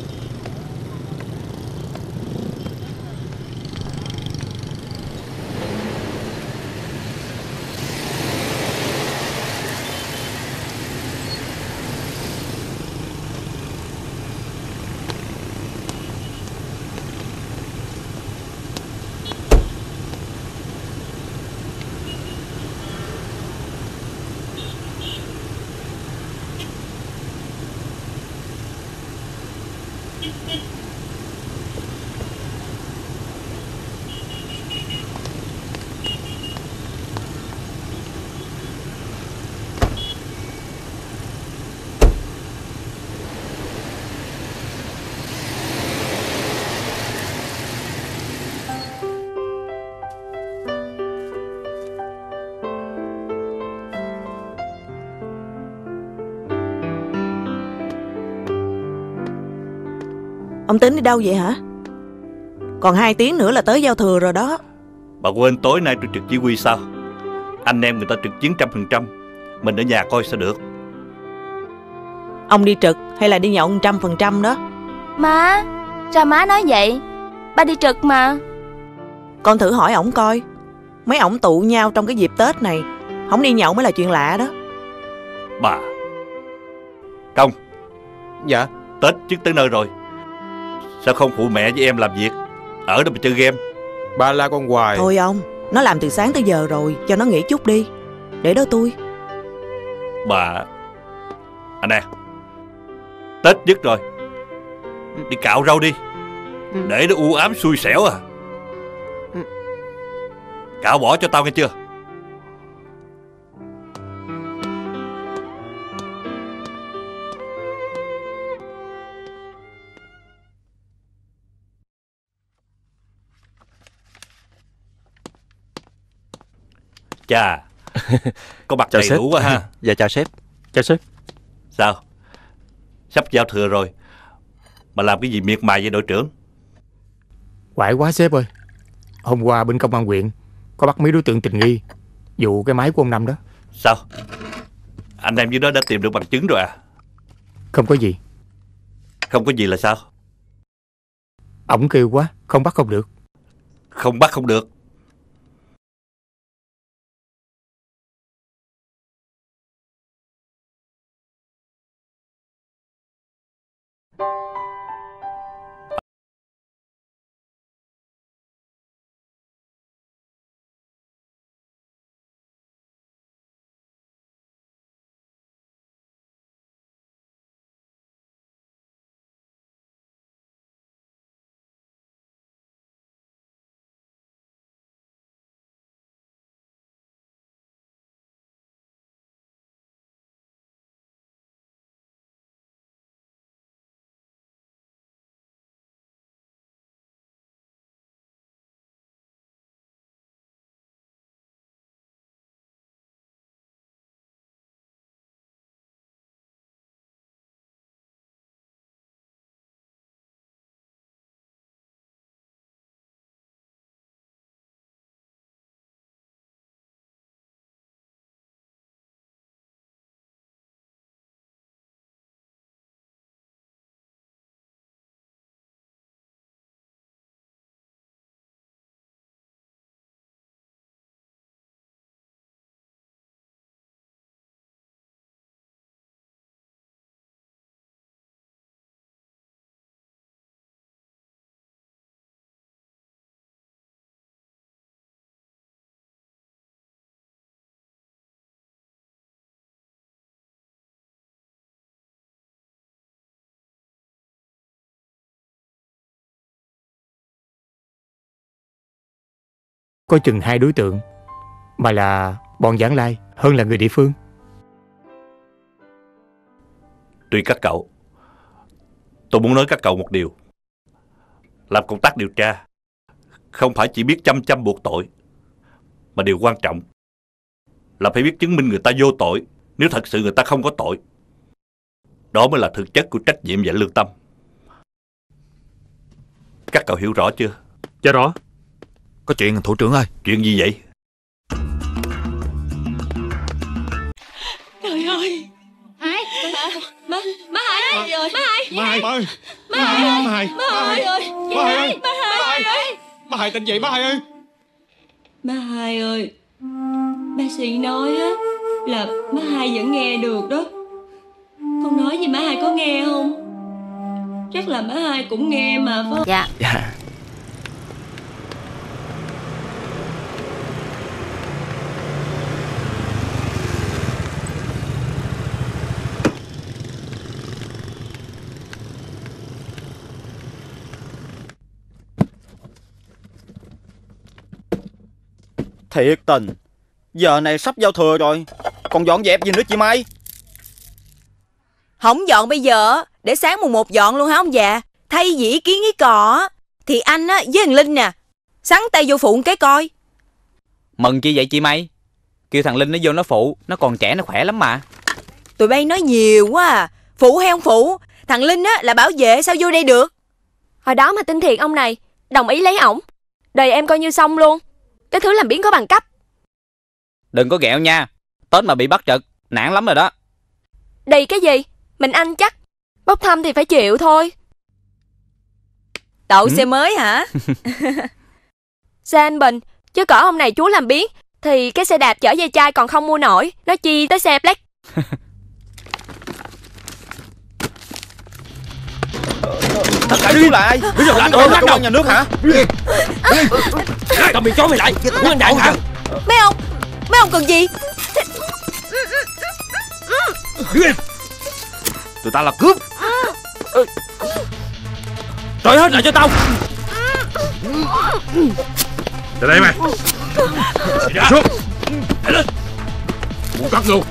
Ông tính đi đâu vậy hả? Còn 2 tiếng nữa là tới giao thừa rồi đó. Bà quên tối nay tôi trực chỉ huy sao? Anh em người ta trực chiến 100%, mình ở nhà coi sao được. Ông đi trực hay là đi nhậu 100% đó? Má, sao má nói vậy? Ba đi trực mà. Con thử hỏi ổng coi. Mấy ổng tụ nhau trong cái dịp Tết này, không đi nhậu mới là chuyện lạ đó. Bà Công. Dạ. Tết trước tới nơi rồi, sao không phụ mẹ với em làm việc, ở đó mà chơi game? Ba la con hoài. Thôi ông, nó làm từ sáng tới giờ rồi, cho nó nghỉ chút đi. Để đó tôi. Bà anh nè, Tết nhất rồi, đi cạo râu đi, để nó u ám xui xẻo à. Cạo bỏ cho tao nghe chưa? Chà, có mặt chào đầy sếp. đủ quá ha. Dạ chào sếp. Chào sếp. Sao? Sắp giao thừa rồi mà làm cái gì miệt mài vậy đội trưởng? Quải quá sếp ơi. Hôm qua bên công an huyện có bắt mấy đối tượng tình nghi vụ cái máy của ông Năm đó. Sao? Anh em dưới đó đã tìm được bằng chứng rồi à? Không có gì. Không có gì là sao? Ổng kêu quá, không bắt không được. Không bắt không được có chừng 2 đối tượng, mà là bọn vãng lai hơn là người địa phương. Tùy các cậu. Tôi muốn nói các cậu một điều. Làm công tác điều tra không phải chỉ biết chăm buộc tội, mà điều quan trọng là phải biết chứng minh người ta vô tội nếu thật sự người ta không có tội. Đó mới là thực chất của trách nhiệm và lương tâm. Các cậu hiểu rõ chưa? Dạ rõ. Có chuyện thủ trưởng ơi. Chuyện gì vậy? Trời ơi. Hai. Má Hai rồi. Má Hai. Má Hai. Má Hai. Má Hai. Má Hai ơi. Má Hai ơi. Má Hai. Má Hai tên gì Má Hai ơi? Má Hai ơi. Bác sĩ nói á là má Hai vẫn nghe được đó. Con nói gì má Hai có nghe không? Chắc là má Hai cũng nghe mà phải không? Dạ. Dạ. Thiệt tình, giờ này sắp giao thừa rồi, còn dọn dẹp gì nữa chị Mai? Không dọn bây giờ, để sáng mùng 1 dọn luôn hả ông già? Thay vì ý kiến ý cò thì anh á với thằng Linh nè, sắn tay vô phụ cái coi. Mừng chi vậy chị Mai? Kêu thằng Linh nó vô nó phụ, nó còn trẻ nó khỏe lắm mà. Tụi bay nói nhiều quá à. Phụ hay không phụ, thằng Linh á là bảo vệ, sao vô đây được? Hồi đó mà tin thiệt ông này, đồng ý lấy ổng, đời em coi như xong luôn. Cái thứ làm biếng có bằng cấp. Đừng có ghẹo nha, Tết mà bị bắt trật, nản lắm rồi đó. Đi cái gì, mình anh chắc. Bốc thăm thì phải chịu thôi. Đậu xe mới hả? Xe anh Bình, chứ cỡ ông này chú làm biếng thì cái xe đạp chở dây chai còn không mua nổi, nói chi tới xe Black. Tất cả chú là ai? Bây giờ là công an nhà nước hả? Cầm miệng chó mày lại, muốn anh đại hả? Mấy ông cần gì? Tụi ta là cướp. Trói hết lại cho tao. Từ đây mày. Đi xuống. Hãy lên. Muốn cắt luôn.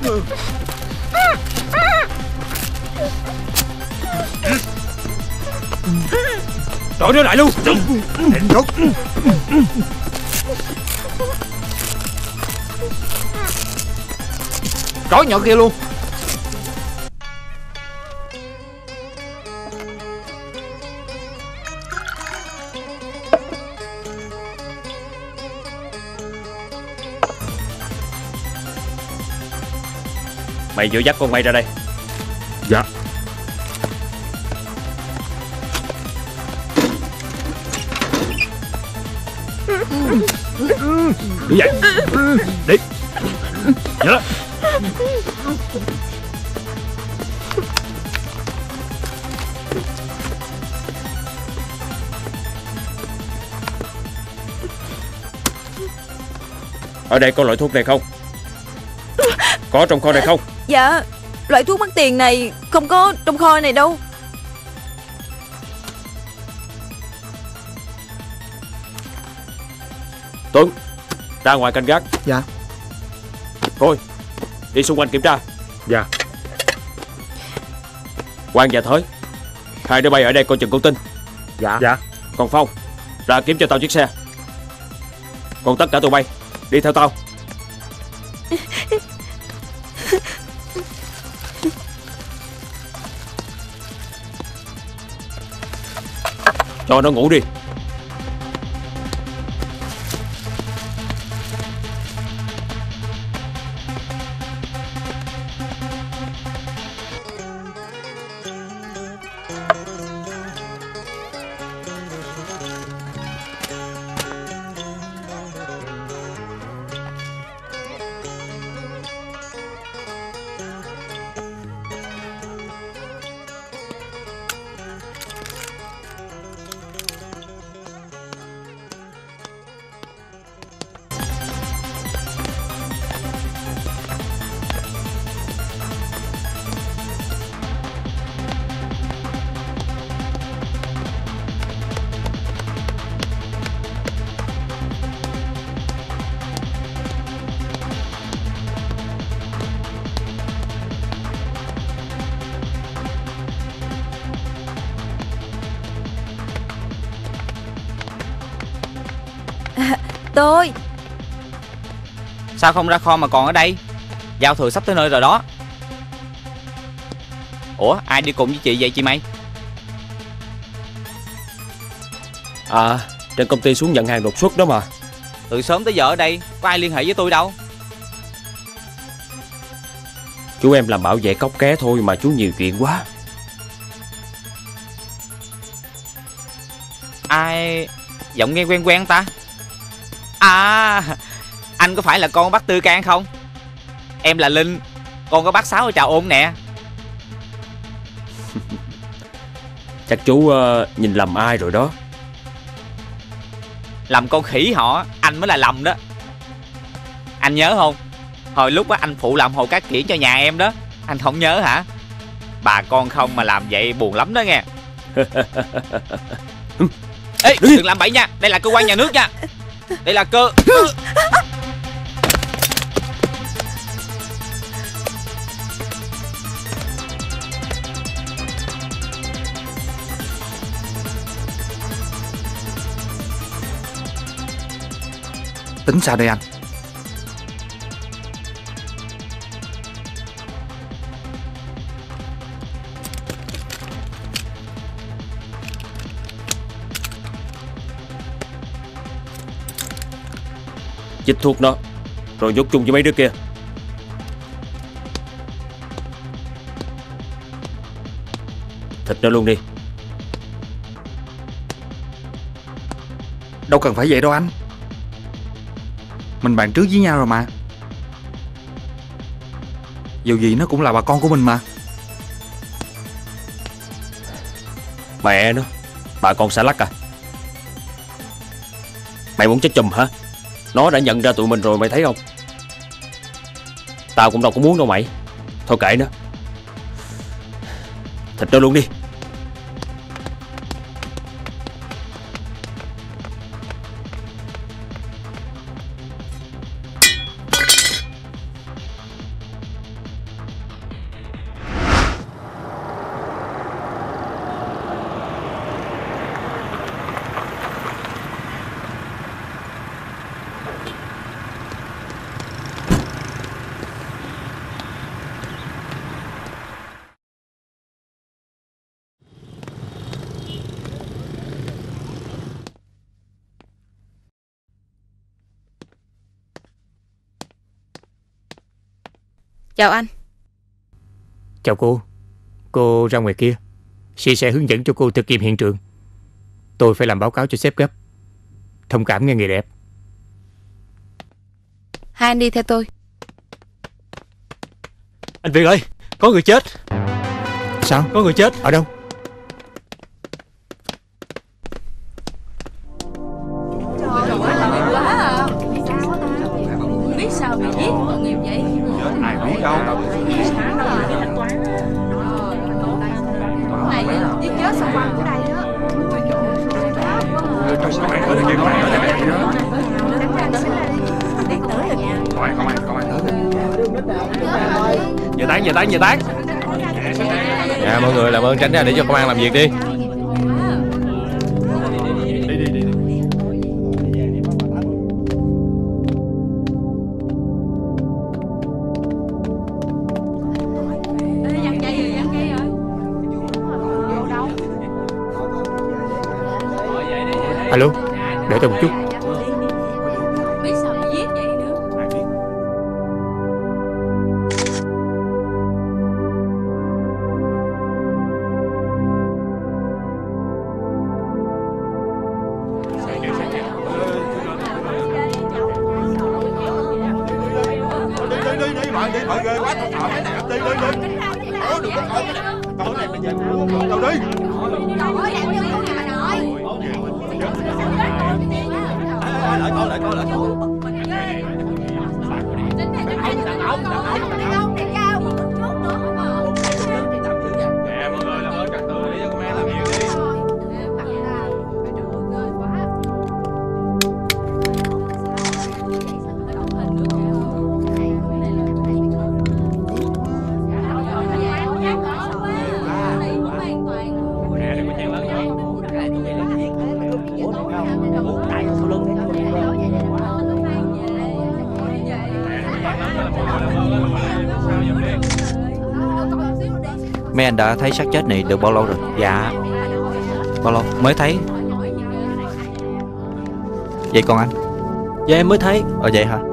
Trói nó lại luôn. Định rút. Trói nhỏ kia luôn. Mày vừa dắt con mày ra đây. Dạ. Đi vậy. Đi. Nhớ đó. Ở đây có loại thuốc này không? Có trong kho này không? Dạ, loại thuốc mắc tiền này không có trong kho này đâu. Tuấn, ra ngoài canh gác. Dạ. Thôi, đi xung quanh kiểm tra. Dạ. Quang và Thới, hai đứa bay ở đây coi chừng con Tinh. Dạ. Dạ. Còn Phong, ra kiếm cho tao chiếc xe. Còn tất cả tụi bay đi theo tao. Cho nó ngủ đi. Tôi. Sao không ra kho mà còn ở đây? Giao thừa sắp tới nơi rồi đó. Ủa, ai đi cùng với chị vậy chị May? À, trên công ty xuống nhận hàng đột xuất đó mà. Từ sớm tới giờ ở đây, có ai liên hệ với tôi đâu. Chú em làm bảo vệ cóc ké thôi mà chú nhiều chuyện quá. Ai... Giọng nghe quen quen ta. À, anh có phải là con bác Tư Can không? Em là Linh, con có bác Sáu ở Trà Ôn nè. Chắc chú nhìn lầm ai rồi đó. Lầm con khỉ họ, anh mới là lầm đó. Anh nhớ không? Hồi lúc á anh phụ làm hồ cát kiển cho nhà em đó. Anh không nhớ hả? Bà con không mà làm vậy buồn lắm đó nghe. Ê, đừng làm bậy nha. Đây là cơ quan nhà nước nha. Đây là cơ... Tính sao đây anh? Chích thuốc nó rồi nhốt chung với mấy đứa kia. Thịt nó luôn đi. Đâu cần phải vậy đâu anh. Mình bàn trước với nhau rồi mà. Dù gì nó cũng là bà con của mình mà. Mẹ nó, bà con xả lắc à? Mày muốn chết chùm hả? Nó đã nhận ra tụi mình rồi mày thấy không? Tao cũng đâu có muốn đâu mày. Thôi kệ nó. Thịt nó luôn đi. Chào anh. Chào cô. Cô ra ngoài kia. Chị sẽ hướng dẫn cho cô thực nghiệm hiện trường. Tôi phải làm báo cáo cho sếp gấp. Thông cảm nghe người đẹp. Hai anh đi theo tôi. Anh Việt ơi, có người chết. Sao? Có người chết. Ở đâu? Biết sao bị giết tội nghiệp vậy? Ai biết đâu. Này giết chết sao quan của đây đó. Về tán. Mọi người làm ơn tránh ra để cho công an làm việc đi. Alo, đợi tôi một chút. Biết sao bị giết vậy nữa. Đi mọi người ghê quá, tôi sợ cái này. Đi. Đừng có sợ cái này. Còn cái này mình về mua đâu đi. Lại coi. Mọi người làm ơn trật tự để cho công an làm việc đi. Mấy anh đã thấy xác chết này được bao lâu rồi? Dạ, Bao lâu? mới thấy. Vậy còn anh? Dạ em mới thấy. Vậy hả?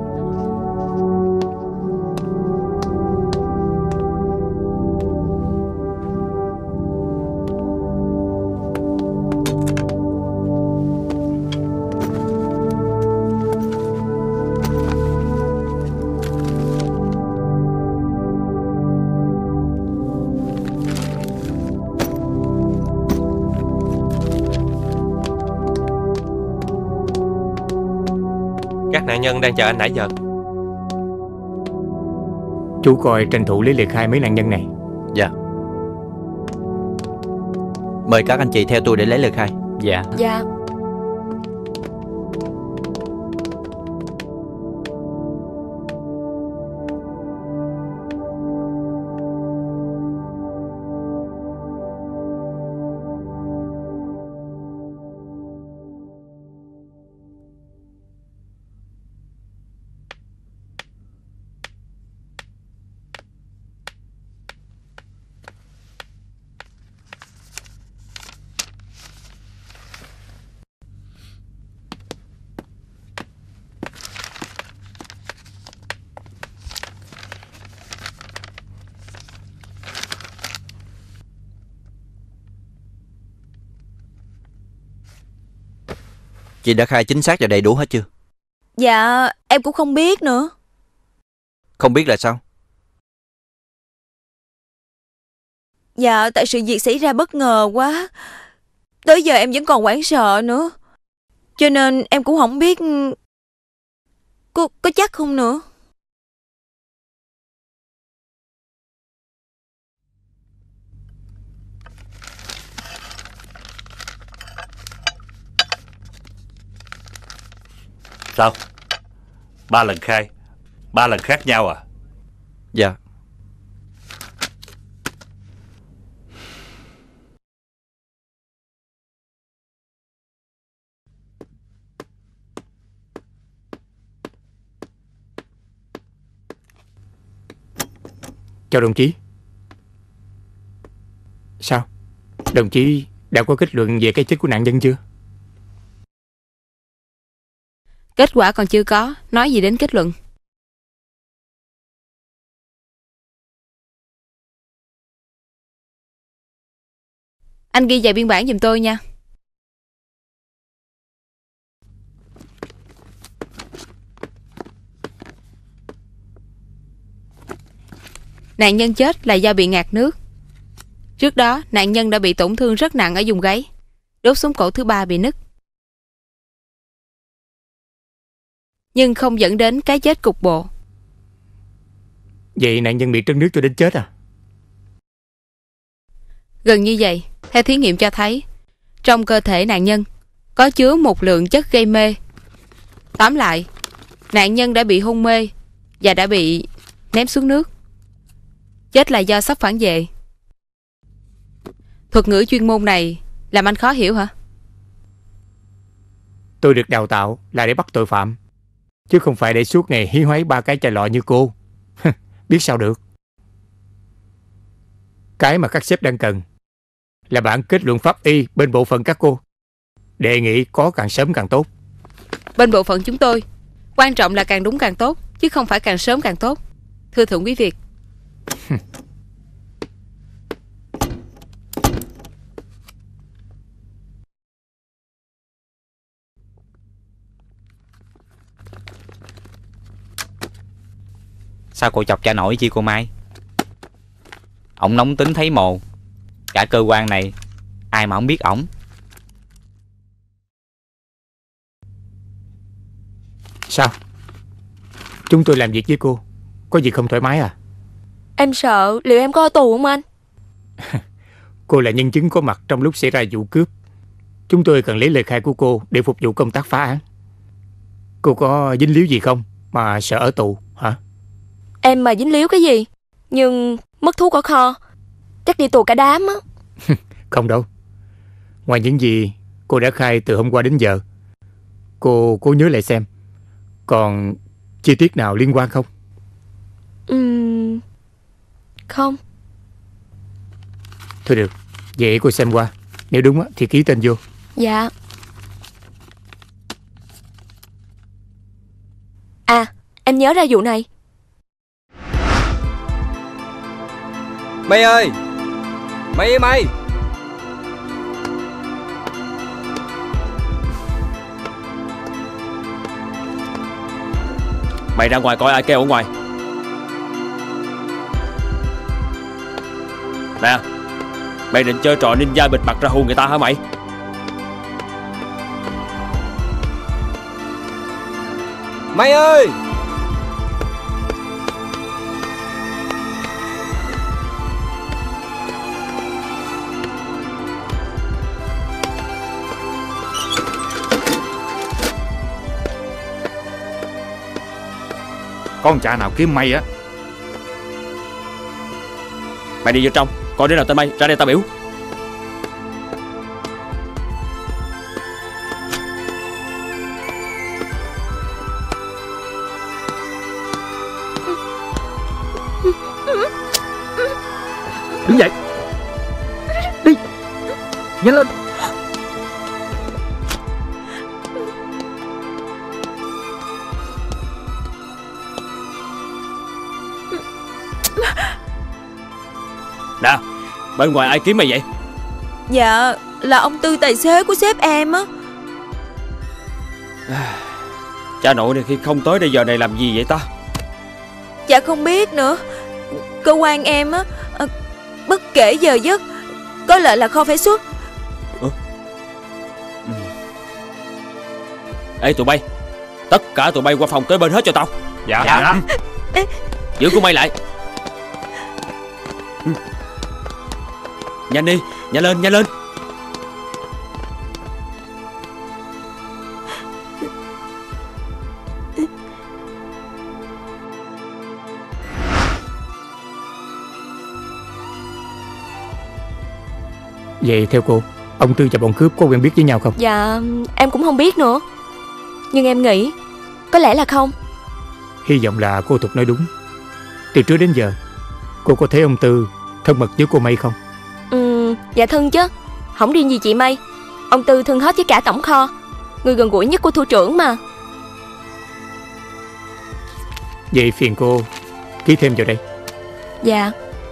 Các nạn nhân đang chờ anh nãy giờ. Chú coi tranh thủ lấy lời khai mấy nạn nhân này. Dạ. Mời các anh chị theo tôi để lấy lời khai. Dạ. Dạ. Chị đã khai chính xác và đầy đủ hết chưa? Dạ, em cũng không biết nữa. Không biết là sao? Dạ, tại sự việc xảy ra bất ngờ quá. Tới giờ em vẫn còn hoảng sợ nữa. Cho nên em cũng không biết có chắc không nữa. Sao? 3 lần khai, 3 lần khác nhau à? Dạ. Chào đồng chí. Sao? Đồng chí đã có kết luận về cái chết của nạn nhân chưa? Kết quả còn chưa có, nói gì đến kết luận. Anh ghi vào biên bản giùm tôi nha. Nạn nhân chết là do bị ngạt nước. Trước đó, nạn nhân đã bị tổn thương rất nặng ở vùng gáy. Đốt sống cổ thứ 3 bị nứt. Nhưng không dẫn đến cái chết cục bộ. Vậy nạn nhân bị trấn nước cho đến chết à? Gần như vậy. Theo thí nghiệm cho thấy, trong cơ thể nạn nhân có chứa một lượng chất gây mê. Tóm lại, nạn nhân đã bị hôn mê và đã bị ném xuống nước. Chết là do sốc phản vệ. Thuật ngữ chuyên môn này làm anh khó hiểu hả? Tôi được đào tạo là để bắt tội phạm, chứ không phải để suốt ngày hí hoáy 3 cái chai lọ như cô. Biết sao được. Cái mà các sếp đang cần là bản kết luận pháp y bên bộ phận các cô. Đề nghị có càng sớm càng tốt. Bên bộ phận chúng tôi, quan trọng là càng đúng càng tốt, chứ không phải càng sớm càng tốt. Thưa thượng quý Việt. Sao cô chọc cha nổi chi cô Mai? Ổng nóng tính thấy mồ. Cả cơ quan này ai mà không biết ổng. Sao? Chúng tôi làm việc với cô, có gì không thoải mái à? Em sợ liệu em có ở tù không anh? Cô là nhân chứng có mặt trong lúc xảy ra vụ cướp. Chúng tôi cần lấy lời khai của cô để phục vụ công tác phá án. Cô có dính líu gì không mà sợ ở tù hả? Em mà dính líu cái gì? Nhưng mất thuốc ở kho, chắc đi tù cả đám á. Không đâu. Ngoài những gì cô đã khai từ hôm qua đến giờ, cô cố nhớ lại xem còn chi tiết nào liên quan không? Không. Thôi được, vậy cô xem qua. Nếu đúng thì ký tên vô. Dạ. À, em nhớ ra vụ này. Mây ơi! Mây ơi mây! Mày ra ngoài coi ai kêu ở ngoài. Nè, mày định chơi trò ninja bịt mặt ra hù người ta hả mày? Mây ơi! Con chả nào kiếm mày á. Mày đi vô trong, coi đứa nào tên mày, ra đây tao biểu. Đứng dậy. Đi. Nhanh lên. Nè, bên ngoài ai kiếm mày vậy? Dạ, là ông Tư tài xế của sếp em á. Cha nội này khi không tới đây giờ này làm gì vậy ta? Dạ không biết nữa. Cơ quan em á, bất kể giờ giấc, có lệnh là kho phải xuất. Ê tụi bay, tất cả tụi bay qua phòng kế bên hết cho tao. Dạ. Giữ của mày lại. Nhanh đi, nhanh lên, nhanh lên. Vậy theo cô, ông Tư và bọn cướp có quen biết với nhau không? Dạ, em cũng không biết nữa. Nhưng em nghĩ có lẽ là không. Hy vọng là cô Thục nói đúng. Từ trước đến giờ, cô có thấy ông Tư thân mật với cô Mây không? Dạ thân chứ. Không riêng gì chị Mây, ông Tư thân hết với cả tổng kho, người gần gũi nhất của thủ trưởng mà. Vậy phiền cô ký thêm vào đây. Dạ.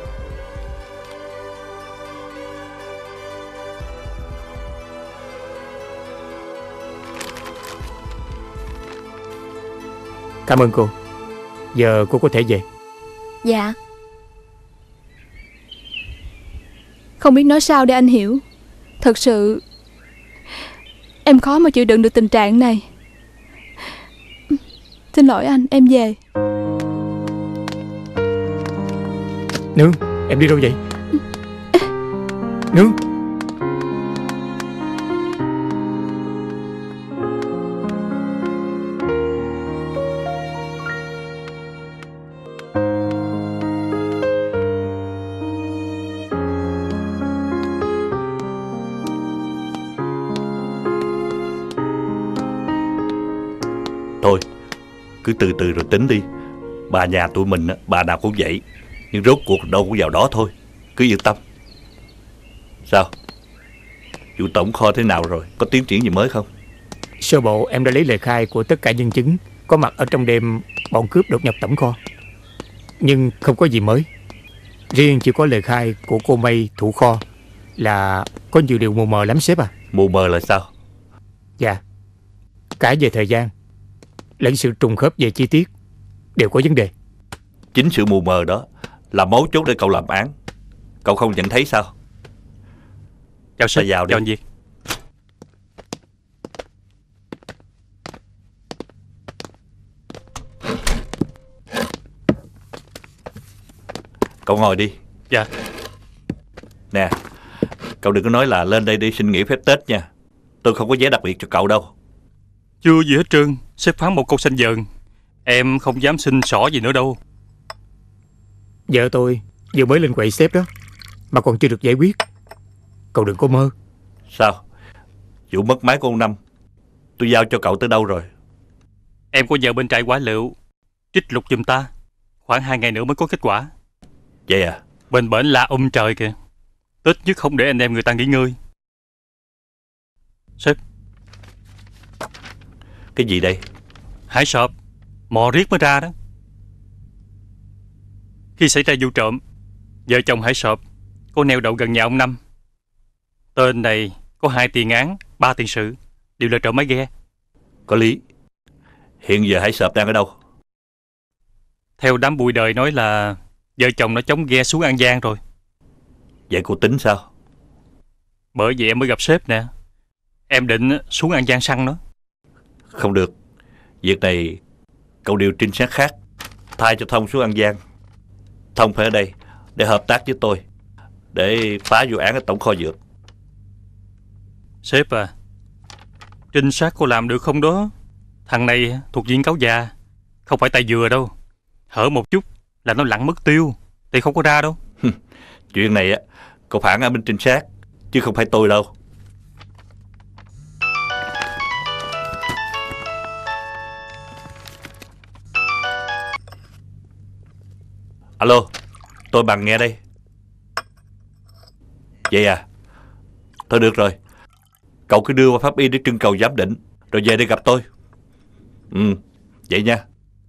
Cảm ơn cô. Giờ cô có thể về. Dạ. Không biết nói sao để anh hiểu. Thật sự em khó mà chịu đựng được tình trạng này. Xin lỗi anh, em về. Nương, em đi đâu vậy? Nương. Thôi, cứ từ từ rồi tính đi. Bà nhà tụi mình, bà nào cũng vậy. Nhưng rốt cuộc đâu cũng vào đó thôi. Cứ yên tâm. Sao? Vụ tổng kho thế nào rồi? Có tiến triển gì mới không? Sơ bộ em đã lấy lời khai của tất cả nhân chứng có mặt ở trong đêm bọn cướp đột nhập tổng kho. Nhưng không có gì mới. Riêng chỉ có lời khai của cô Mây thủ kho là có nhiều điều mù mờ lắm sếp à. Mù mờ là sao? Dạ, cả về thời gian lẫn sự trùng khớp về chi tiết đều có vấn đề. Chính sự mù mờ đó là mấu chốt để cậu làm án. Cậu không nhận thấy sao? Chào sếp, vào đi. chào anh Việt. Cậu ngồi đi. Dạ. Nè, cậu đừng có nói là lên đây đi xin nghỉ phép Tết nha. Tôi không có vé đặc biệt cho cậu đâu. Chưa gì hết trơn. Sếp phán một câu xanh dờn. Em không dám xin xỏ gì nữa đâu. Vợ tôi vừa mới lên quậy sếp đó, mà còn chưa được giải quyết. Cậu đừng có mơ. Sao? Vụ mất máy của ông Năm tôi giao cho cậu tới đâu rồi? Em có nhờ bên trại quả liệu trích lục giùm ta. Khoảng 2 ngày nữa mới có kết quả. Vậy à? Bên bển la trời kìa. Ít nhất không để anh em người ta nghỉ ngơi. Sếp. Cái gì đây? Hải sộp. Mò riết mới ra đó. Khi xảy ra vụ trộm, vợ chồng Hải sộp có neo đậu gần nhà ông Năm. Tên này có 2 tiền án, 3 tiền sự, đều là trộm máy ghe. Có lý. Hiện giờ Hải sộp đang ở đâu? Theo đám bụi đời nói là vợ chồng nó chống ghe xuống An Giang rồi. Vậy cô tính sao? Bởi vậy em mới gặp sếp nè. Em định xuống An Giang săn nó. Không được. Việc này cậu điều trinh sát khác thay cho Thông xuống An Giang. Thông phải ở đây để hợp tác với tôi, để phá vụ án ở tổng kho dược. Sếp à, trinh sát cô làm được không đó? Thằng này thuộc diện cáo già, không phải tay dừa đâu. Hở một chút là nó lặn mất tiêu, thì không có ra đâu. Chuyện này á, cậu phản ở bên trinh sát, chứ không phải tôi đâu. Alo, tôi Bằng nghe đây. Vậy à? Thôi được rồi. Cậu cứ đưa qua pháp y để trưng cầu giám định, rồi về đây gặp tôi. Vậy nha.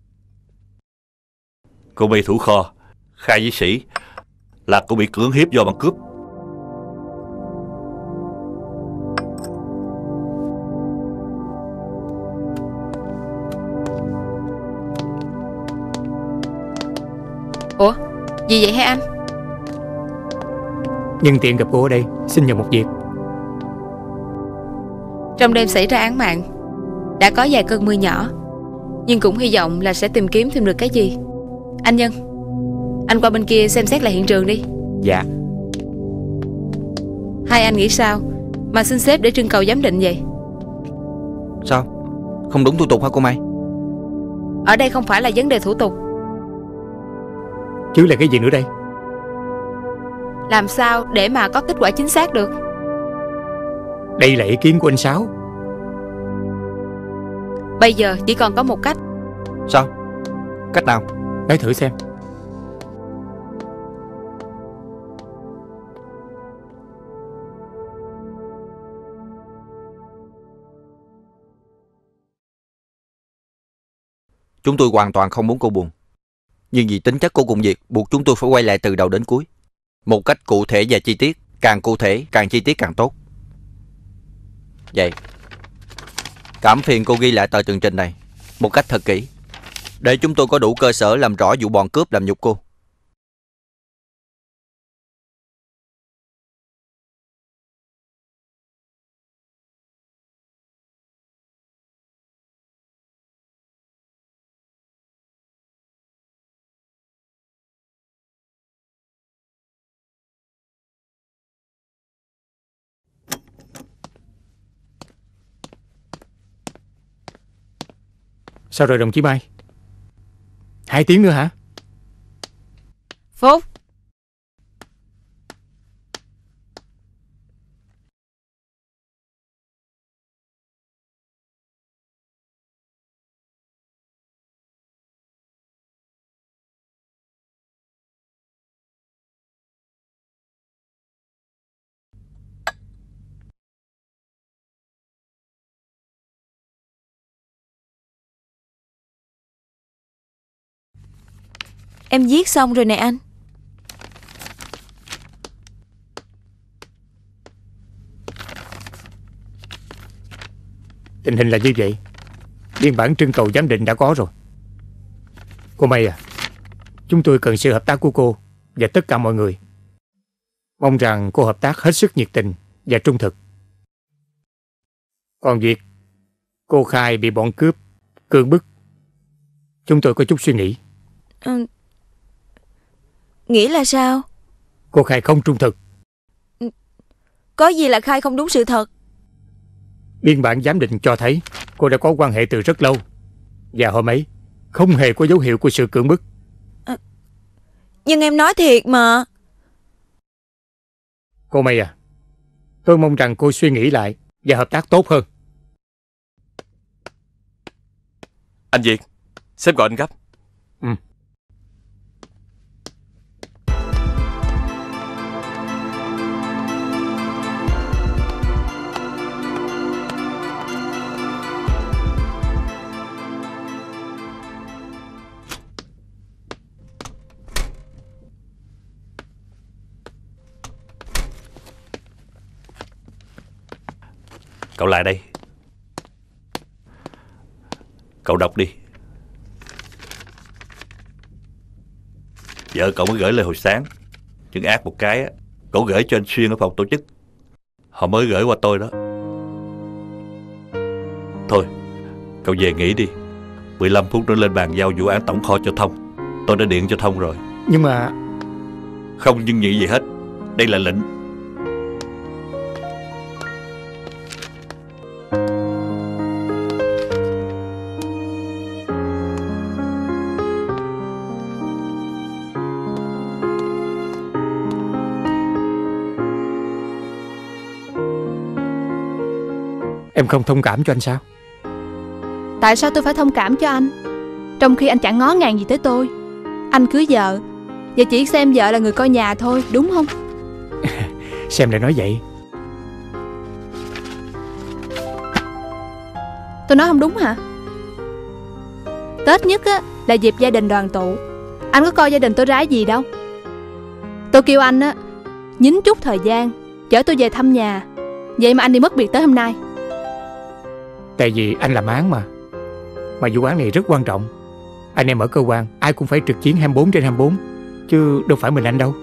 Cô bị thủ kho khai với Sĩ là cô bị cưỡng hiếp do bọn cướp. Ủa, gì vậy hả anh? Nhân tiện gặp cô ở đây, xin nhờ một việc. Trong đêm xảy ra án mạng, đã có vài cơn mưa nhỏ, nhưng cũng hy vọng là sẽ tìm kiếm thêm được cái gì. Anh Nhân, anh qua bên kia xem xét lại hiện trường đi. Dạ. Hai anh nghĩ sao mà xin sếp để trưng cầu giám định vậy? Sao? Không đúng thủ tục hả cô Mai? Ở đây không phải là vấn đề thủ tục. Chứ là cái gì nữa đây? Làm sao để mà có kết quả chính xác được? Đây là ý kiến của anh Sáu. Bây giờ chỉ còn có một cách. Sao? Cách nào? Nói thử xem. Chúng tôi hoàn toàn không muốn cô buồn, nhưng vì tính chất của công việc buộc chúng tôi phải quay lại từ đầu đến cuối, một cách cụ thể và chi tiết. Càng cụ thể, càng chi tiết càng tốt. Vậy cảm phiền cô ghi lại tờ tường trình này một cách thật kỹ, để chúng tôi có đủ cơ sở làm rõ vụ bọn cướp làm nhục cô. Sao rồi đồng chí Mai? 2 tiếng nữa hả? Phúc. Em viết xong rồi nè anh. Tình hình là như vậy. Biên bản trưng cầu giám định đã có rồi. Cô May à, chúng tôi cần sự hợp tác của cô và tất cả mọi người. Mong rằng cô hợp tác hết sức nhiệt tình và trung thực. Còn việc cô khai bị bọn cướp cưỡng bức, chúng tôi có chút suy nghĩ. Nghĩ là sao? Cô khai không trung thực. Có gì là khai không đúng sự thật? Biên bản giám định cho thấy cô đã có quan hệ từ rất lâu, và hôm ấy không hề có dấu hiệu của sự cưỡng bức. Nhưng em nói thiệt mà. Cô May à, tôi mong rằng cô suy nghĩ lại và hợp tác tốt hơn. Anh Việt, sếp gọi anh gấp. Cậu lại đây. Cậu đọc đi. Vợ cậu mới gửi lời hồi sáng, nhưng ác một cái á, cậu gửi cho anh Xuyên ở phòng tổ chức. Họ mới gửi qua tôi đó. Thôi, cậu về nghỉ đi. 15 phút nữa lên bàn giao vụ án tổng kho cho Thông. Tôi đã điện cho Thông rồi. Nhưng mà... Không nhưng nhị gì hết. Đây là lệnh. Em không thông cảm cho anh sao? Tại sao tôi phải thông cảm cho anh, trong khi anh chẳng ngó ngàng gì tới tôi? Anh cưới vợ và chỉ xem vợ là người coi nhà thôi, đúng không? Xem lại nói vậy. Tôi nói không đúng hả? Tết nhất á là dịp gia đình đoàn tụ. Anh có coi gia đình tôi rái gì đâu. Tôi kêu anh á nhín chút thời gian chở tôi về thăm nhà. Vậy mà anh đi mất biệt tới hôm nay. Tại vì anh làm án mà vụ án này rất quan trọng. Anh em ở cơ quan ai cũng phải trực chiến 24/24, chứ đâu phải mình anh đâu.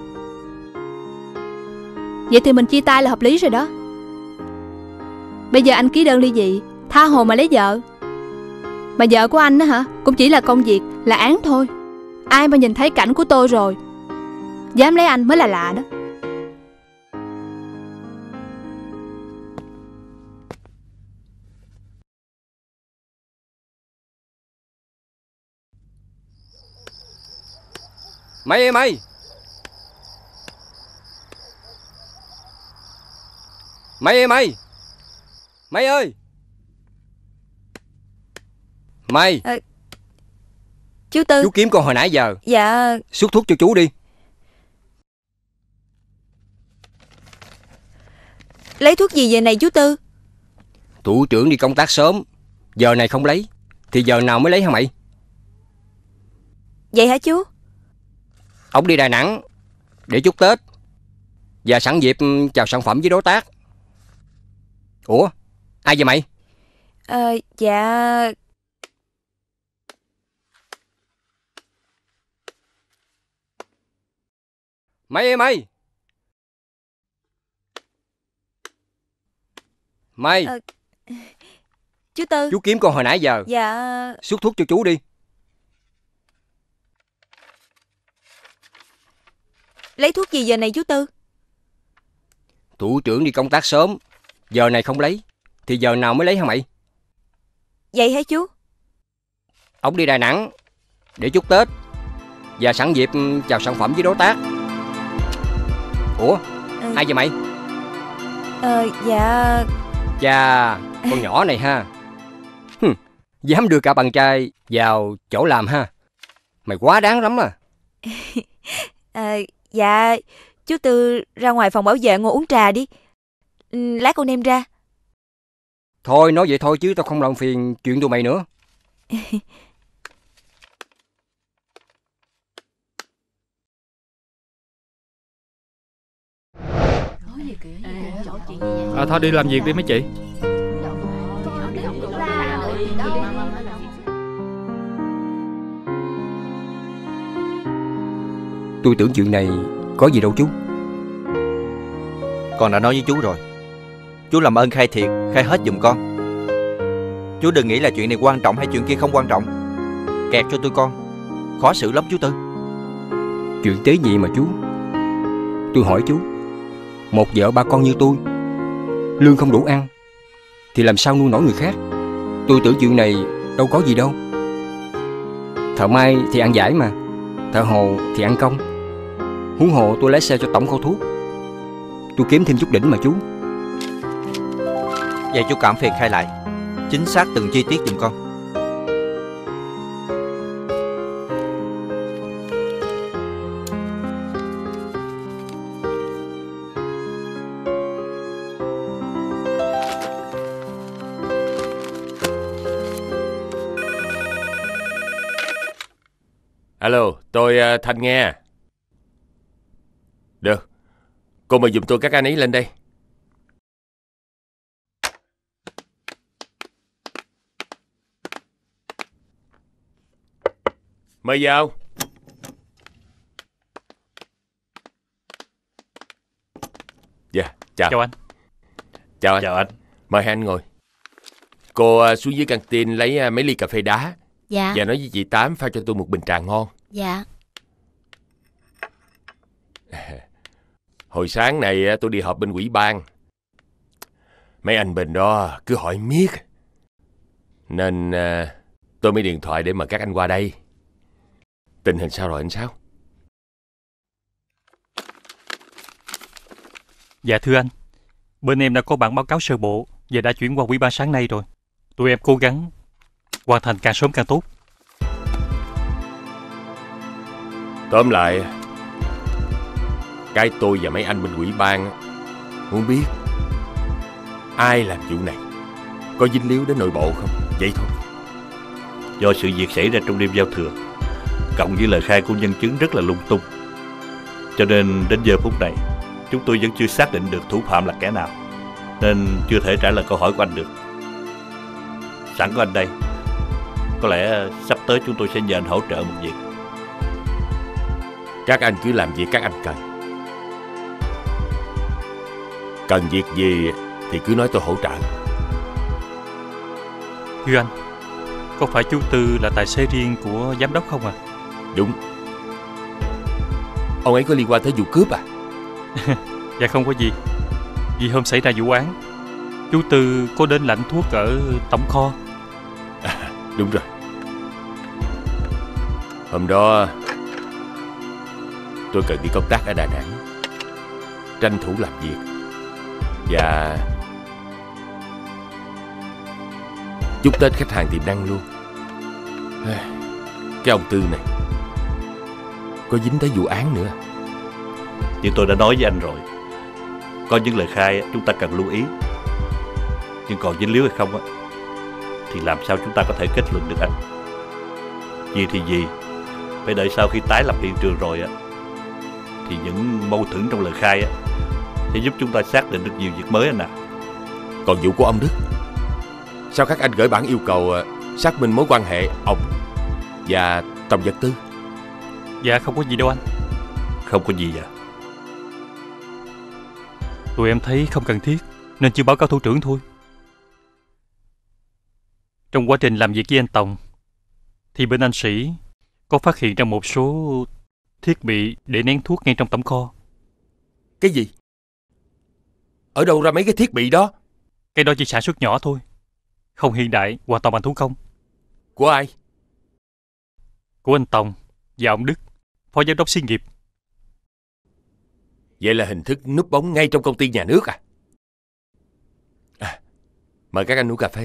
Vậy thì mình chia tay là hợp lý rồi đó. Bây giờ anh ký đơn ly dị, tha hồ mà lấy vợ. Mà vợ của anh á hả, cũng chỉ là công việc, là án thôi. Ai mà nhìn thấy cảnh của tôi rồi dám lấy anh mới là lạ đó. Mày ơi mày! Mày ơi mày! Mày ơi! Mày! Chú Tư. Chú kiếm con hồi nãy giờ. Dạ. Xuất thuốc cho chú đi. Lấy thuốc gì về này chú Tư? Thủ trưởng đi công tác sớm, giờ này không lấy thì giờ nào mới lấy hả mày? Vậy hả chú? Ông đi Đà Nẵng để chúc Tết và sẵn dịp chào sản phẩm với đối tác. Ủa, ai vậy mày? Dạ... Mày ơi mày! Mày! Chú Tư. Chú kiếm con hồi nãy giờ. Dạ... Xuất thuốc cho chú đi. Lấy thuốc gì giờ này chú Tư? Thủ trưởng đi công tác sớm, giờ này không lấy thì giờ nào mới lấy hả mày? Vậy hả chú? Ông đi Đà Nẵng để chúc Tết và sẵn dịp chào sản phẩm với đối tác. Ủa, ai vậy mày? Dạ... Chà, con nhỏ này ha. Dám đưa cả bạn trai vào chỗ làm ha. Mày quá đáng lắm à. Dạ, chú Tư ra ngoài phòng bảo vệ ngồi uống trà đi. Lát con đem ra. Thôi nói vậy thôi chứ tao không làm phiền chuyện tụi mày nữa. Thôi đi làm việc đi mấy chị. Tôi tưởng chuyện này có gì đâu chú. Con đã nói với chú rồi. Chú làm ơn khai thiệt, khai hết giùm con. Chú đừng nghĩ là chuyện này quan trọng hay chuyện kia không quan trọng. Kẹt cho tụi con, khó xử lắm chú Tư. Chuyện tế nhị mà chú. Tôi hỏi chú, một vợ ba con như tôi, lương không đủ ăn thì làm sao nuôi nổi người khác? Tôi tưởng chuyện này đâu có gì đâu. Thợ may thì ăn giải mà, thợ hồ thì ăn công. Huống hồ tôi lái xe cho tổng kho thuốc, tôi kiếm thêm chút đỉnh mà chú. Vậy chú cảm phiền khai lại chính xác từng chi tiết giùm con. Alo, tôi Thanh nghe. Được, cô mời giùm tôi các anh ấy lên đây. Mời vào. Dạ, chào. Chào anh. Chào anh. Chào anh. Mời hai anh ngồi. Cô xuống dưới căng tin lấy mấy ly cà phê đá. Dạ. Và nói với chị Tám pha cho tôi một bình trà ngon. Dạ. Hồi sáng này tôi đi họp bên ủy ban. Mấy anh bên đó cứ hỏi miết, nên tôi mới điện thoại để mời các anh qua đây. Tình hình sao rồi anh Sáu? Dạ thưa anh, bên em đã có bản báo cáo sơ bộ và đã chuyển qua ủy ban sáng nay rồi. Tụi em cố gắng hoàn thành càng sớm càng tốt. Tóm lại, cái tôi và mấy anh bên ủy ban muốn biết ai làm vụ này, có dính líu đến nội bộ không, vậy thôi. Do sự việc xảy ra trong đêm giao thừa, cộng với lời khai của nhân chứng rất là lung tung, cho nên đến giờ phút này chúng tôi vẫn chưa xác định được thủ phạm là kẻ nào, nên chưa thể trả lời câu hỏi của anh được. Sẵn có anh đây, có lẽ sắp tới chúng tôi sẽ nhờ anh hỗ trợ một việc. Các anh cứ làm việc các anh cần. Cần việc gì thì cứ nói tôi hỗ trợ. Thưa anh, có phải chú Tư là tài xế riêng của giám đốc không à? Đúng. Ông ấy có liên quan tới vụ cướp à? Dạ không có gì. Vì hôm xảy ra vụ án, chú Tư có đến lãnh thuốc ở tổng kho. Đúng rồi. Hôm đó tôi cần đi công tác ở Đà Nẵng, tranh thủ làm việc. Và chúc Tết khách hàng tiềm năng luôn. Cái ông Tư này có dính tới vụ án nữa. Như tôi đã nói với anh rồi, có những lời khai chúng ta cần lưu ý, nhưng còn dính líu hay không thì làm sao chúng ta có thể kết luận được anh. Gì thì gì, phải đợi sau khi tái lập hiện trường rồi thì những mâu thuẫn trong lời khai sẽ giúp chúng ta xác định được nhiều việc mới anh ạ. Còn vụ của ông Đức, sao các anh gửi bản yêu cầu xác minh mối quan hệ ông và Tổng Vật Tư? Dạ không có gì đâu anh. Không có gì à? Tụi em thấy không cần thiết nên chưa báo cáo thủ trưởng thôi. Trong quá trình làm việc với anh Tòng thì bên anh Sĩ có phát hiện ra một số thiết bị để nén thuốc ngay trong tổng kho. Cái gì? Ở đâu ra mấy cái thiết bị đó? Cái đó chỉ sản xuất nhỏ thôi, không hiện đại, hoàn toàn bằng thủ công. Của ai? Của anh Tòng và ông Đức, phó giám đốc xí nghiệp. Vậy là hình thức núp bóng ngay trong công ty nhà nước à? Mời các anh uống cà phê.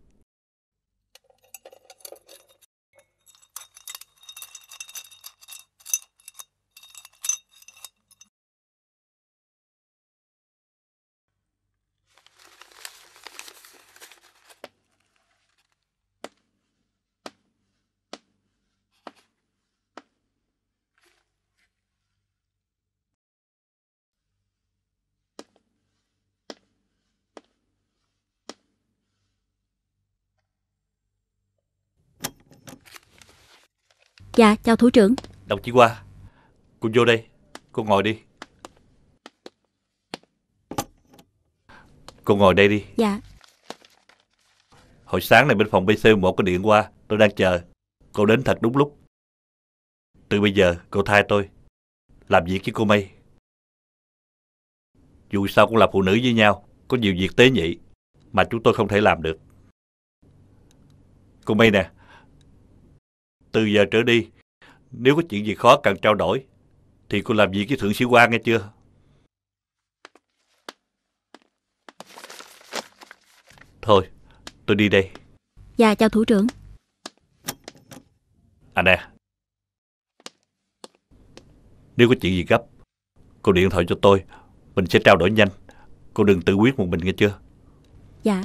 Dạ, chào thủ trưởng. Đồng chí Hoa, cô vô đây, cô ngồi đi. Cô ngồi đây đi. Dạ. Hồi sáng này bên phòng BC1 có điện qua, tôi đang chờ. Cô đến thật đúng lúc. Từ bây giờ cô thay tôi làm việc với cô Mây. Dù sao cũng là phụ nữ với nhau, có nhiều việc tế nhị mà chúng tôi không thể làm được. Cô Mây nè, từ giờ trở đi, nếu có chuyện gì khó cần trao đổi thì cô làm việc với thượng sĩ quan nghe chưa? Thôi, tôi đi đây. Dạ, chào thủ trưởng. À nè, nếu có chuyện gì gấp, cô điện thoại cho tôi, mình sẽ trao đổi nhanh. Cô đừng tự quyết một mình nghe chưa? Dạ.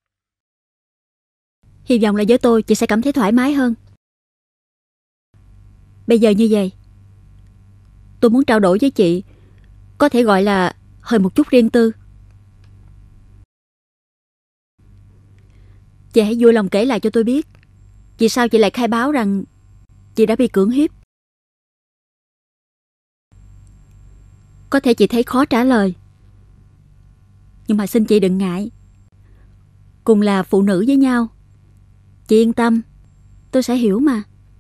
Hy vọng là với tôi chị sẽ cảm thấy thoải mái hơn. Bây giờ như vậy, tôi muốn trao đổi với chị, có thể gọi là hơi một chút riêng tư. Chị hãy vui lòng kể lại cho tôi biết, vì sao chị lại khai báo rằng chị đã bị cưỡng hiếp. Có thể chị thấy khó trả lời, nhưng mà xin chị đừng ngại. Cùng là phụ nữ với nhau, chị yên tâm, tôi sẽ hiểu mà.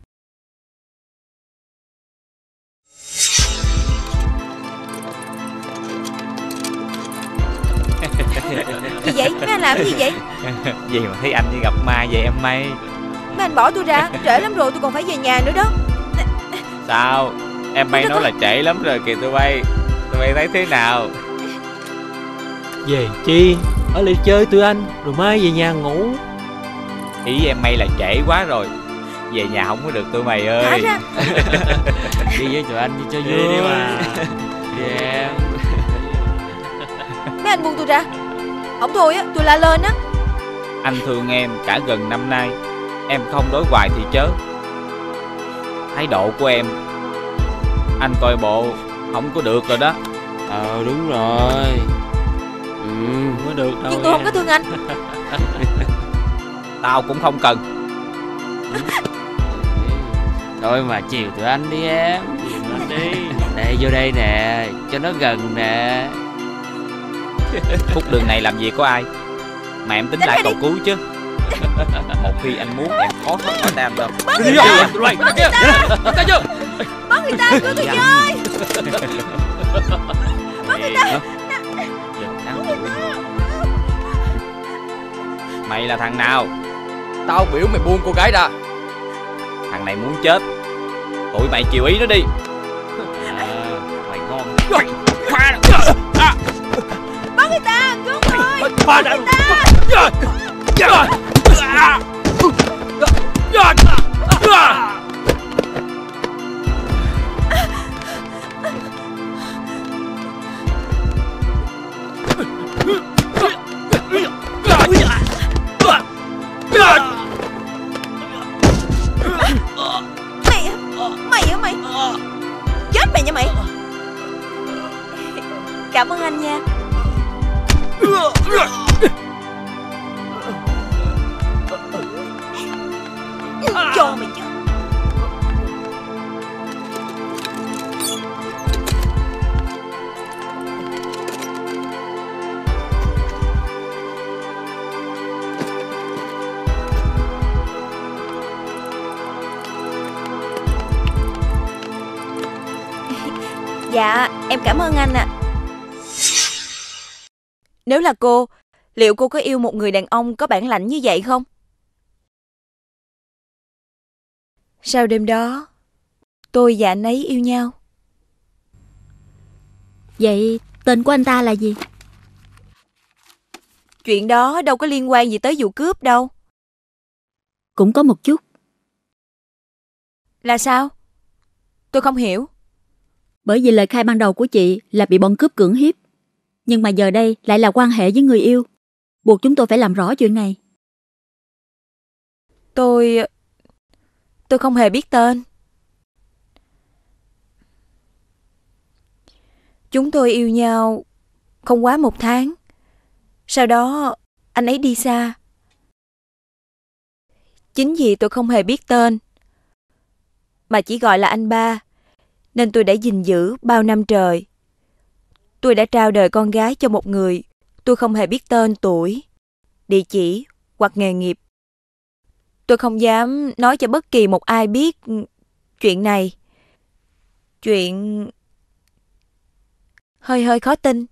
Gì vậy? Mấy anh làm gì vậy? Gì mà thấy anh như gặp ma vậy em Mây? Mấy anh bỏ tôi ra, trễ lắm rồi, tôi còn phải về nhà nữa đó. Sao? Em Mây nói là trễ lắm rồi kìa tụi bay. Tụi bay thấy thế nào? Về chi? Ở lại chơi tụi anh, rồi mai về nhà ngủ. Ý em Mây là trễ quá rồi, về nhà không có được tụi mày ơi. Thả ra. Đi với tụi anh đi cho vui đi mà. Đi em. Mấy anh buông tôi ra. Không thôi á, tôi la lên á. Anh thương em cả gần năm nay, em không đối hoài thì chớ. Thái độ của em, anh coi bộ không có được rồi đó. Đúng rồi. Không có được đâu. Nhưng tôi không có thương anh. Tao cũng không cần. Thôi mà chiều tụi anh đi em. Chiều tụi anh đi. Đây vô đây nè, cho nó gần nè. Khúc đường này làm gì có ai mà em tính lại cầu cứu chứ. Một khi anh muốn em khó thoát khỏi tay anh đâu. Bớt người ta! Bớt người ta! Bớt người ta! Cứu tôi chơi! Bớt người ta! Mày là thằng nào? Tao biểu mày buông cô gái ra. Thằng này muốn chết, tụi mày chiều ý nó đi. Mày ngon. Bớt người ta! Cứu tôi! Bớt người ta! Mày chết mày nha mày. Cảm ơn anh nha. Cho mày chứ. Dạ, em cảm ơn anh ạ. Nếu là cô, liệu cô có yêu một người đàn ông có bản lãnh như vậy không? Sau đêm đó, tôi và anh ấy yêu nhau. Vậy tên của anh ta là gì? Chuyện đó đâu có liên quan gì tới vụ cướp đâu. Cũng có một chút. Là sao? Tôi không hiểu. Bởi vì lời khai ban đầu của chị là bị bọn cướp cưỡng hiếp, nhưng mà giờ đây lại là quan hệ với người yêu, buộc chúng tôi phải làm rõ chuyện này. Tôi không hề biết tên. Chúng tôi yêu nhau không quá 1 tháng. Sau đó anh ấy đi xa. Chính vì tôi không hề biết tên, mà chỉ gọi là anh ba, nên tôi đã gìn giữ bao năm trời. Tôi đã trao đời con gái cho một người tôi không hề biết tên, tuổi, địa chỉ hoặc nghề nghiệp. Tôi không dám nói cho bất kỳ một ai biết chuyện này. Chuyện hơi khó tin.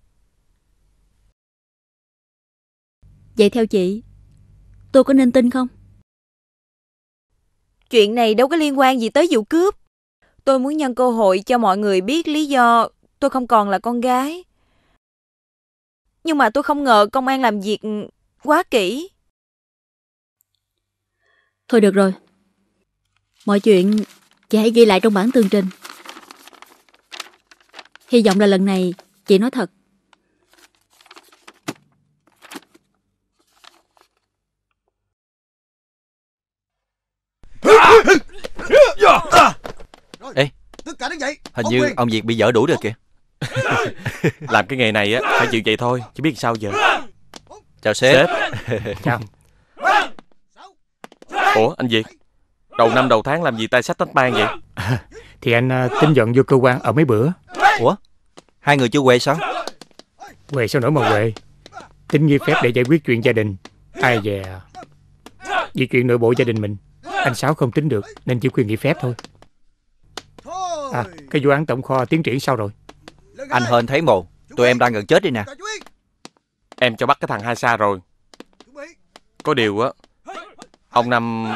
Vậy theo chị, tôi có nên tin không? Chuyện này đâu có liên quan gì tới vụ cướp. Tôi muốn nhân cơ hội cho mọi người biết lý do tôi không còn là con gái. Nhưng mà tôi không ngờ công an làm việc quá kỹ. Thôi được rồi, mọi chuyện chị hãy ghi lại trong bản tường trình. Hy vọng là lần này chị nói thật. Hình như ông Việt bị dở đuổi rồi kìa. Làm cái nghề này á phải chịu vậy thôi, chứ biết sao giờ. Chào sếp. Chào. Ủa anh Việt, đầu năm đầu tháng làm gì tay sách tách ban vậy? Thì anh tính dọn vô cơ quan ở mấy bữa. Ủa, hai người chưa quê sao? Quê sao nổi mà quê. Tính nghỉ phép để giải quyết chuyện gia đình. Ai dè. Vì chuyện nội bộ gia đình mình, anh Sáu không tính được nên chỉ khuyên nghỉ phép thôi. À, cái vụ án tổng kho tiến triển sao rồi? Anh hên thấy mồ, tụi em đang gần chết đi nè. Em cho bắt cái thằng Hai Sa rồi. Có điều á, ông Năm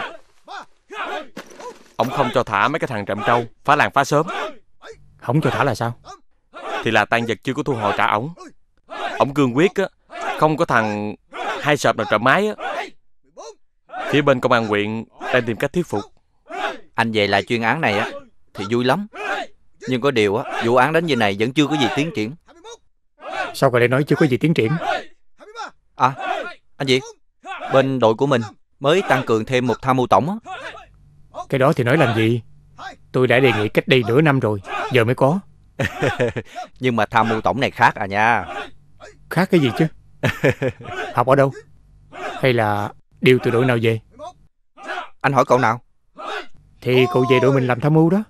ông không cho thả mấy cái thằng trộm trâu phá làng phá xóm. Không cho thả là sao? Thì là tang vật chưa có thu hồi trả ổng. Ổng cương quyết á, không có thằng Hai Sợp nào trộm máy á. Phía bên công an huyện đang tìm cách thuyết phục. Anh về lại chuyên án này á thì vui lắm. Nhưng có điều á, vụ án đến giờ này vẫn chưa có gì tiến triển. Sao cậu lại nói chưa có gì tiến triển? À, anh Việt, bên đội của mình mới tăng cường thêm một tham mưu tổng á. Cái đó thì nói làm gì? Tôi đã đề nghị cách đây nửa năm rồi, giờ mới có. Nhưng mà tham mưu tổng này khác à nha. Khác cái gì chứ? Học ở đâu? Hay là điều từ đội nào về? Anh hỏi cậu nào? Thì cậu về đội mình làm tham mưu đó.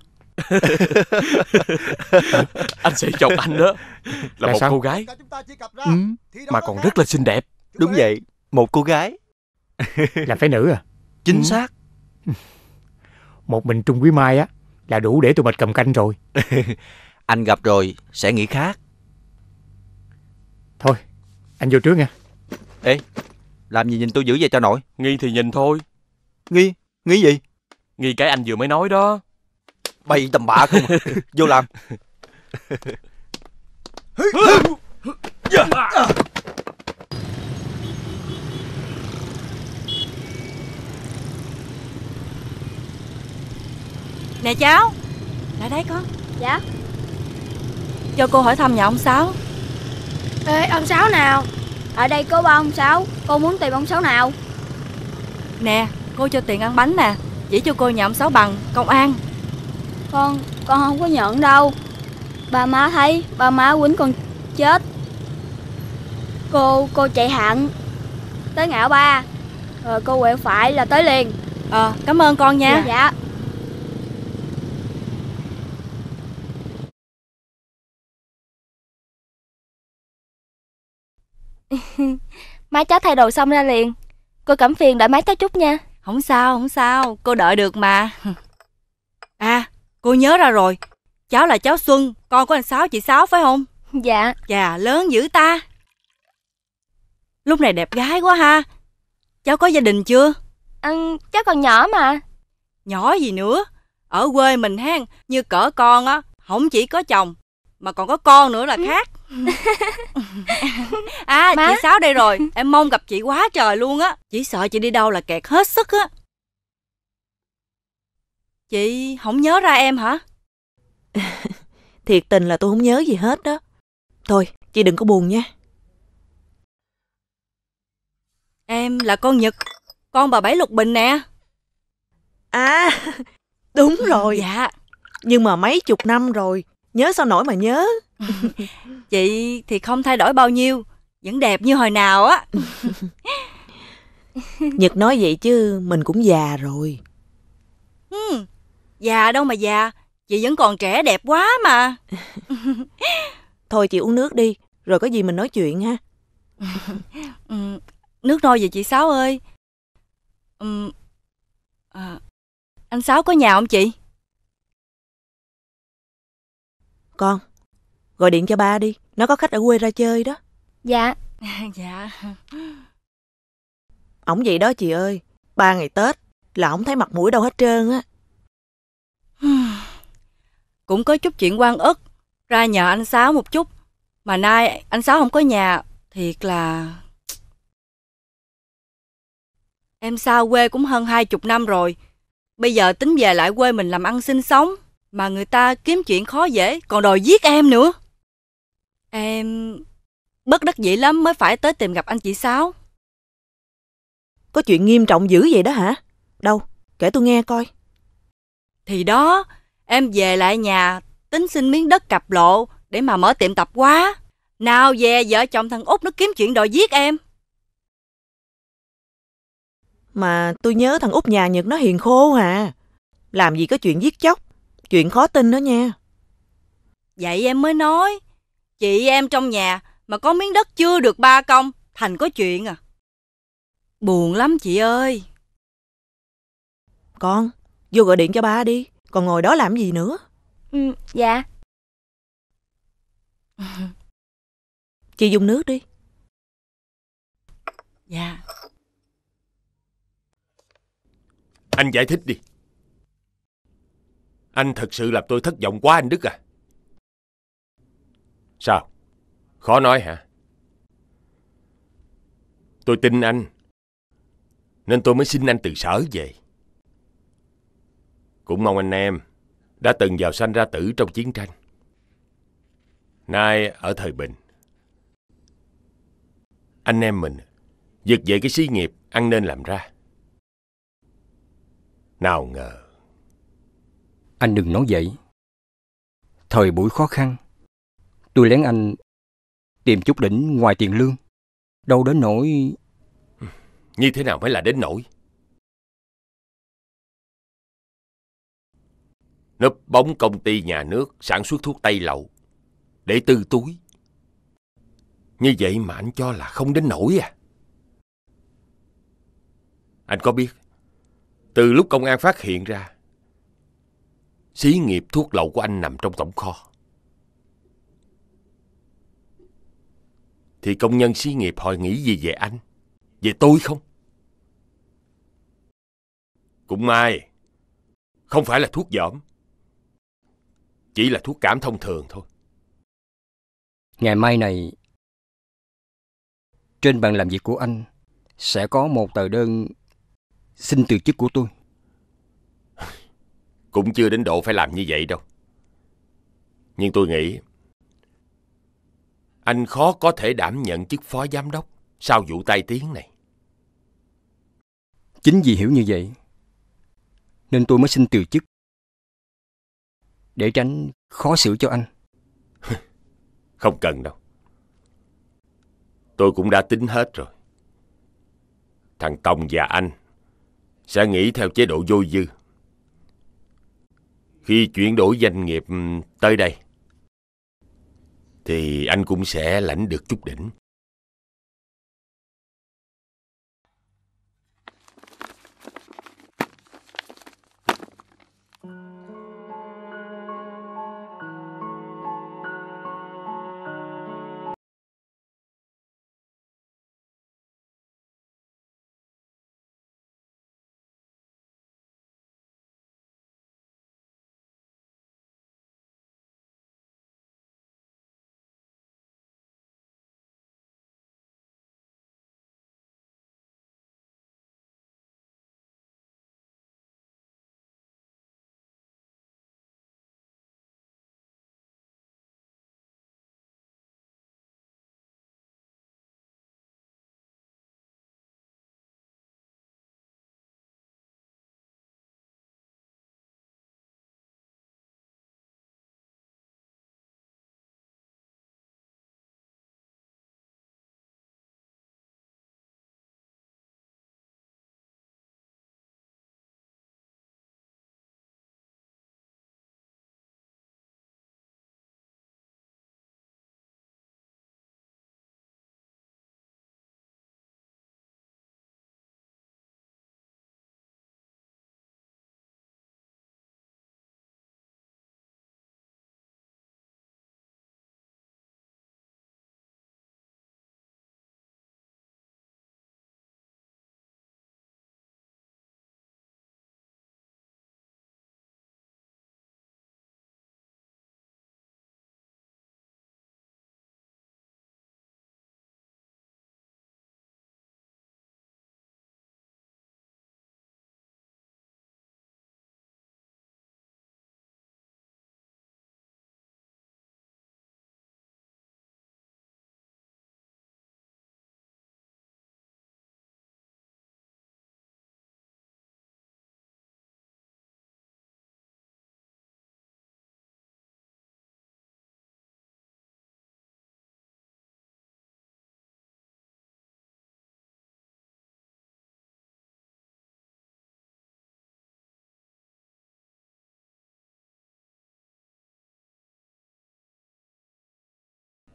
Anh sẽ chồng anh đó là một sao? cô gái mà còn rất là xinh đẹp. Đúng vậy, một cô gái. Là phái nữ à? Chính xác. Một mình Trung Quý Mai á là đủ để tụi mình cầm canh rồi. Anh gặp rồi sẽ nghĩ khác. Thôi, anh vô trước nha. Ê, làm gì nhìn tôi dữ vậy cho nội? Nghi thì nhìn thôi. Nghi? Nghi gì? Nghi cái anh vừa mới nói đó. Bày tầm bạ không? Vô làm. Nè cháu, lại đây con. Dạ. Cho cô hỏi thăm nhà ông Sáu. Ê, ông Sáu nào? Ở đây có ba ông Sáu, cô muốn tìm ông Sáu nào? Nè, cô cho tiền ăn bánh nè. Chỉ cho cô nhà ông Sáu bằng công an. Con không có nhận đâu. Ba má thấy, ba má quýnh con chết. Cô chạy hạn tới ngã ba, rồi cô quẹo phải là tới liền. Cảm ơn con nha. Dạ. Má cháu thay đồ xong ra liền. Cô cảm phiền đợi má cháu chút nha. Không sao, cô đợi được mà. À, cô nhớ ra rồi. Cháu là cháu Xuân, con của anh Sáu, chị Sáu phải không? Dạ. Chà, lớn dữ ta. Lúc này đẹp gái quá ha. Cháu có gia đình chưa? Cháu còn nhỏ mà. Nhỏ gì nữa? Ở quê mình hen, như cỡ con á, không chỉ có chồng mà còn có con nữa là khác. À, má. Chị Sáu đây rồi. Em mong gặp chị quá trời luôn á. Chỉ sợ chị đi đâu là kẹt hết sức á. Chị không nhớ ra em hả? Thiệt tình là tôi không nhớ gì hết đó. Thôi, chị đừng có buồn nha. Em là con Nhật, con bà Bảy Lục Bình nè. À, đúng rồi. Dạ. Nhưng mà mấy chục năm rồi, nhớ sao nổi mà nhớ. Chị thì không thay đổi bao nhiêu, vẫn đẹp như hồi nào á. Nhật nói vậy chứ mình cũng già rồi. Già đâu mà già, chị vẫn còn trẻ đẹp quá mà. Thôi chị uống nước đi, rồi có gì mình nói chuyện ha. Nước nôi vậy chị Sáu ơi. Anh Sáu có nhà không chị? Con, gọi điện cho ba đi, nó có khách ở quê ra chơi đó. Dạ. Dạ. Ổng vậy đó chị ơi, 3 ngày Tết là ổng thấy mặt mũi đâu hết trơn á. Cũng có chút chuyện oan ức, ra nhờ anh Sáu một chút. Mà nay anh Sáu không có nhà, thiệt là... Em xa quê cũng hơn 20 năm rồi. Bây giờ tính về lại quê mình làm ăn sinh sống, mà người ta kiếm chuyện khó dễ, còn đòi giết em nữa. Em bất đắc dĩ lắm mới phải tới tìm gặp anh chị Sáu. Có chuyện nghiêm trọng dữ vậy đó hả? Đâu, kể tôi nghe coi. Thì đó, em về lại nhà tính xin miếng đất cặp lộ để mà mở tiệm tạp hóa. Nào về vợ chồng thằng Út nó kiếm chuyện đòi giết em. Mà tôi nhớ thằng Út nhà Nhật nó hiền khô à. Làm gì có chuyện giết chóc. Chuyện khó tin đó nha. Vậy em mới nói, chị em trong nhà mà có miếng đất chưa được 3 công, thành có chuyện à. Buồn lắm chị ơi. Con, vô gọi điện cho ba đi. Còn ngồi đó làm gì nữa? Dạ. Chị dùng nước đi. Dạ. Anh giải thích đi. Anh thật sự làm tôi thất vọng quá anh Đức à. Sao? Khó nói hả? Tôi tin anh, nên tôi mới xin anh từ Sở về. Cũng mong anh em đã từng vào sanh ra tử trong chiến tranh. Nay ở thời bình, anh em mình vực dậy cái xí nghiệp ăn nên làm ra. Nào ngờ. Anh đừng nói vậy. Thời buổi khó khăn, tôi lén anh tìm chút đỉnh ngoài tiền lương. Đâu đến nỗi... Như thế nào mới là đến nỗi? Núp bóng công ty nhà nước sản xuất thuốc tây lậu để tư túi. Như vậy mà anh cho là không đến nỗi à? Anh có biết, từ lúc công an phát hiện ra, xí nghiệp thuốc lậu của anh nằm trong tổng kho, thì công nhân xí nghiệp họ nghĩ gì về anh, về tôi không? Cũng may, không phải là thuốc dởm, chỉ là thuốc cảm thông thường thôi. Ngày mai này, trên bàn làm việc của anh sẽ có một tờ đơn xin từ chức của tôi. Cũng chưa đến độ phải làm như vậy đâu. Nhưng tôi nghĩ anh khó có thể đảm nhận chức phó giám đốc sau vụ tai tiếng này. Chính vì hiểu như vậy nên tôi mới xin từ chức, để tránh khó xử cho anh. Không cần đâu. Tôi cũng đã tính hết rồi. Thằng Tông và anh sẽ nghỉ theo chế độ vô dư. Khi chuyển đổi doanh nghiệp tới đây, thì anh cũng sẽ lãnh được chút đỉnh.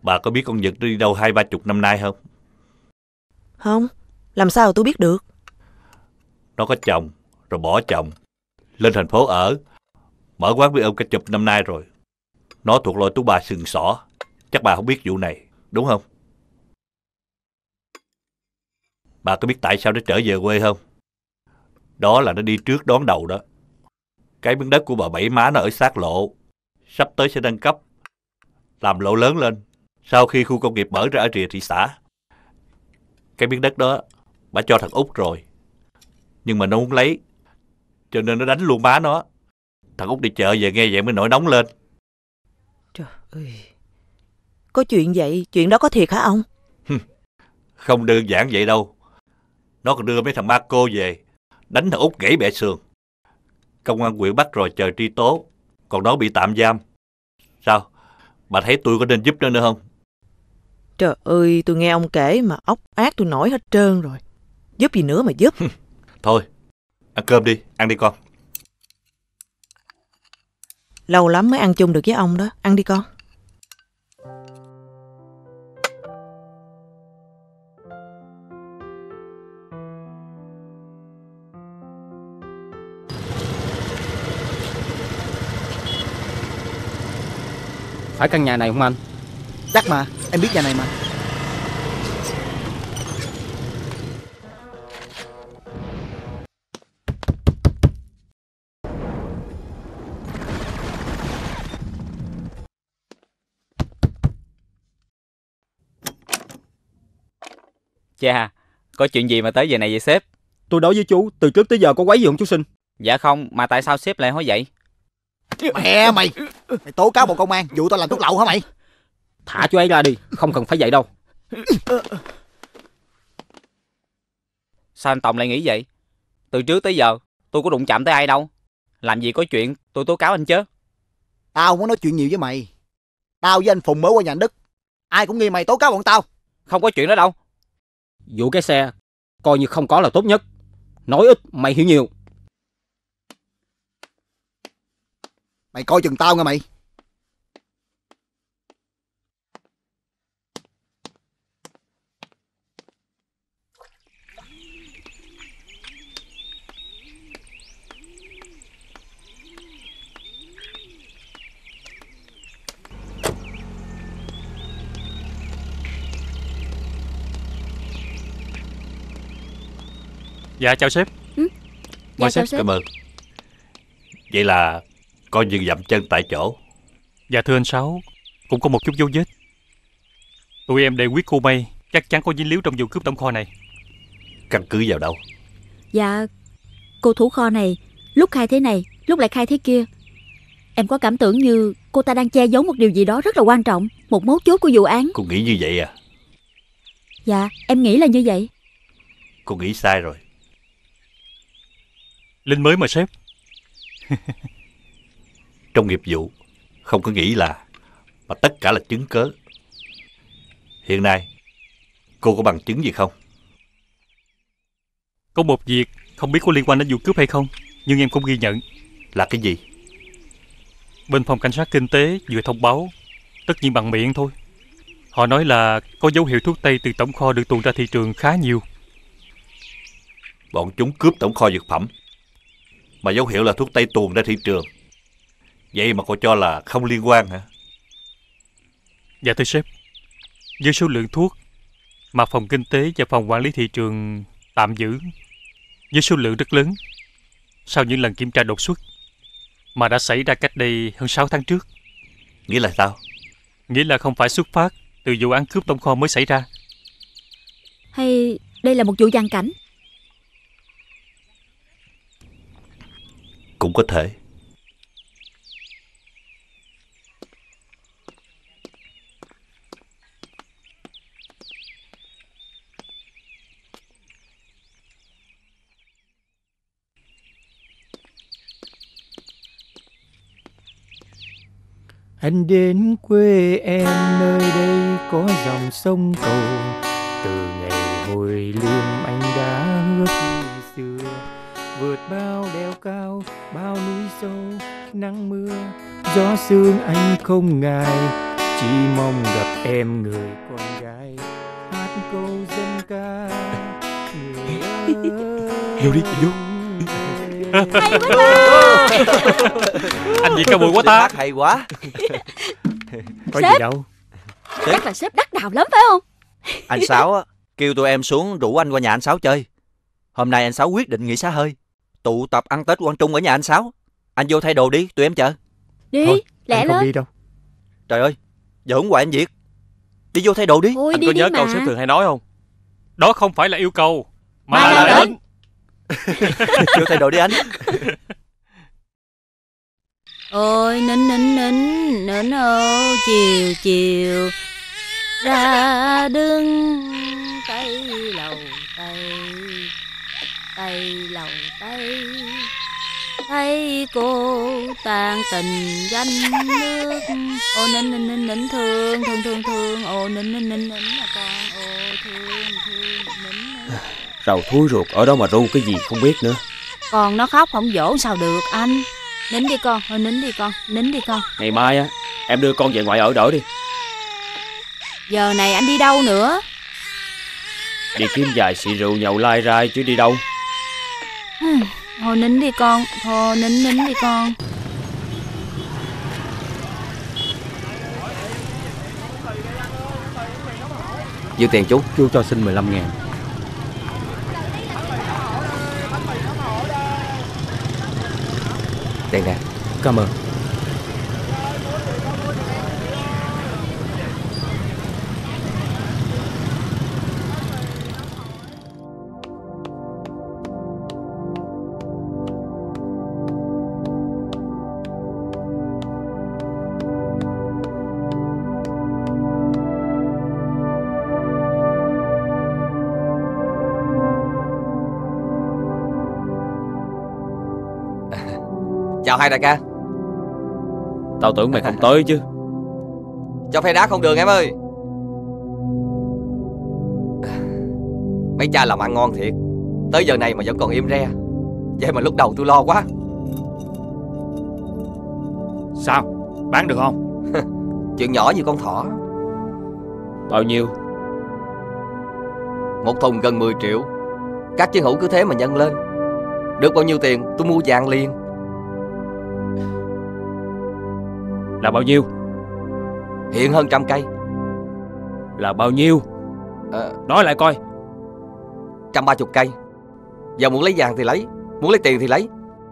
Bà có biết con Nhật nó đi đâu 20-30 năm nay không? Không, làm sao tôi biết được? Nó có chồng, rồi bỏ chồng, lên thành phố ở, mở quán bia ôm cả chục năm nay rồi. Nó thuộc loại tú bà sừng sỏ. Chắc bà không biết vụ này, đúng không? Bà có biết tại sao nó trở về quê không? Đó là nó đi trước đón đầu đó. Cái miếng đất của bà Bảy má nó ở sát lộ, sắp tới sẽ nâng cấp, làm lộ lớn lên, sau khi khu công nghiệp mở ra ở rìa thị xã. Cái miếng đất đó bà cho thằng Út rồi, nhưng mà nó muốn lấy, cho nên nó đánh luôn má nó. Thằng Út đi chợ về nghe vậy mới nổi nóng lên. Trời ơi, có chuyện vậy, chuyện đó có thiệt hả ông? Không đơn giản vậy đâu. Nó còn đưa mấy thằng Marco về, đánh thằng Út gãy bẹ sườn. Công an huyện bắt rồi chờ truy tố, còn nó bị tạm giam. Sao? Bà thấy tôi có nên giúp nó nữa không? Trời ơi, tôi nghe ông kể mà óc ác tôi nổi hết trơn rồi. Giúp gì nữa mà giúp. Thôi, ăn cơm đi, ăn đi con. Lâu lắm mới ăn chung được với ông đó, ăn đi con. Phải căn nhà này không anh? Chắc mà, em biết nhà này mà. Chà, có chuyện gì mà tới giờ này vậy sếp? Tôi nói với chú, từ trước tới giờ có quấy gì không chú Sinh? Dạ không, mà tại sao sếp lại nói vậy? Mẹ mày! Mày tố cáo bộ công an vụ tao làm thuốc lậu hả mày? Thả chú ấy ra đi, không cần phải vậy đâu. Sao anh Tòng lại nghĩ vậy? Từ trước tới giờ tôi có đụng chạm tới ai đâu. Làm gì có chuyện tôi tố cáo anh chứ. Tao không có nói chuyện nhiều với mày. Tao với anh Phùng mới qua nhà anh Đức, ai cũng nghi mày tố cáo bọn tao. Không có chuyện đó đâu. Vụ cái xe coi như không có là tốt nhất. Nói ít mày hiểu nhiều. Mày coi chừng tao nghe mày. Dạ chào sếp. Mời sếp. Cảm ơn. Vậy là coi như dậm chân tại chỗ. Dạ thưa anh Sáu, cũng có một chút dấu vết. Tụi em đề quyết cô May chắc chắn có dính líu trong vụ cướp tổng kho này. Căn cứ vào đâu? Dạ, cô thủ kho này lúc khai thế này, lúc lại khai thế kia. Em có cảm tưởng như cô ta đang che giấu một điều gì đó rất là quan trọng, một mấu chốt của vụ án. Cô nghĩ như vậy à? Dạ, em nghĩ là như vậy. Cô nghĩ sai rồi. Linh mới mà sếp. Trong nghiệp vụ không có nghĩ là, mà tất cả là chứng cớ. Hiện nay cô có bằng chứng gì không? Có một việc không biết có liên quan đến vụ cướp hay không, nhưng em cũng ghi nhận. Là cái gì? Bên phòng cảnh sát kinh tế vừa thông báo, tất nhiên bằng miệng thôi. Họ nói là có dấu hiệu thuốc tây từ tổng kho được tuồn ra thị trường khá nhiều. Bọn chúng cướp tổng kho dược phẩm mà dấu hiệu là thuốc tây tuồn ra thị trường. Vậy mà cô cho là không liên quan hả? Dạ thưa sếp, với số lượng thuốc mà phòng kinh tế và phòng quản lý thị trường tạm giữ với số lượng rất lớn sau những lần kiểm tra đột xuất mà đã xảy ra cách đây hơn 6 tháng trước. Nghĩa là sao? Nghĩa là không phải xuất phát từ vụ án cướp tổng kho mới xảy ra. Hay đây là một vụ giàn cảnh? Cũng có thể. Anh đến quê em, nơi đây có dòng sông cầu. Từ ngày hồi lương anh đã hứa khi xưa, vượt bao đèo cao, bao núi sâu, nắng mưa, gió sương anh không ngại. Chỉ mong gặp em người con gái hát câu dân ca. Vô đi, vô. Hay quá ta. Anh Việt ca bụi quá ta. Hát hay quá. Có Sếp. gì đâu. Chắc là sếp đắc đào lắm phải không? Anh Sáu á, kêu tụi em xuống rủ anh qua nhà anh Sáu chơi. Hôm nay anh Sáu quyết định nghỉ xá hơi, tụ tập ăn Tết Quang Trung ở nhà anh Sáu. Anh vô thay đồ đi, tụi em chờ. Đi, Thôi, lẹ anh lên. không đi đâu. Trời ơi, giỡn hoài anh Việt. Đi vô thay đồ đi. Ôi, Anh đi có đi nhớ mà. câu sếp thường hay nói không? Đó không phải là yêu cầu, mà Mà là là đến. Vô thay đồ đi anh. Ôi nín nín nín nín ô chiều chiều ra đứng tây lầu tây tây lầu tây thấy cô tàn tình danh nước. Ô nín nín nín nín thương thương thương thương. Ô nín nín nín nín là con. Ô thương thương nín. Rầu thúi ruột ở đó mà ru cái gì không biết nữa. Con nó khóc không dỗ sao được anh. Nín đi con, thôi nín đi con, nín đi con. Ngày mai á, em đưa con về ngoại ở đỡ đi. Giờ này anh đi đâu nữa? Đi kiếm vài xị rượu nhậu lai rai chứ đi đâu. Thôi nín đi con, thôi nín đi con. Dư tiền chú. Chú cho xin 15.000. Đây nè. Cảm ơn. Chào hai đại ca. Tao tưởng mày không tới chứ. Cho phe đá không đường em ơi. Mấy cha làm ăn ngon thiệt. Tới giờ này mà vẫn còn im re. Vậy mà lúc đầu tôi lo quá. Sao? Bán được không? Chuyện nhỏ như con thỏ. Bao nhiêu? Một thùng gần 10 triệu. Các chiến hữu cứ thế mà nhân lên. Được bao nhiêu tiền tôi mua vàng liền. Là bao nhiêu? Hiện hơn 100 cây. Là bao nhiêu? Nói lại coi. 130 cây. Giờ muốn lấy vàng thì lấy, muốn lấy tiền thì lấy.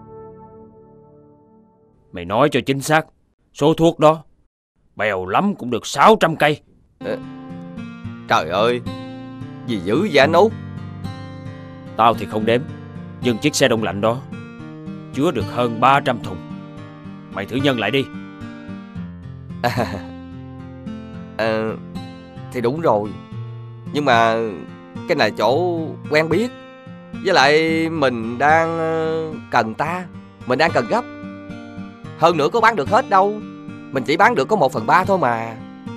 Mày nói cho chính xác. Số thuốc đó bèo lắm cũng được 600 cây. Trời ơi, gì dữ vậy anh Út? Tao thì không đếm, nhưng chiếc xe đông lạnh đó chứa được hơn 300 thùng. Mày thử nhân lại đi. Thì đúng rồi. Nhưng mà cái này chỗ quen biết. Với lại mình đang cần ta. Mình đang cần gấp. Hơn nữa có bán được hết đâu. Mình chỉ bán được có 1/3 thôi mà.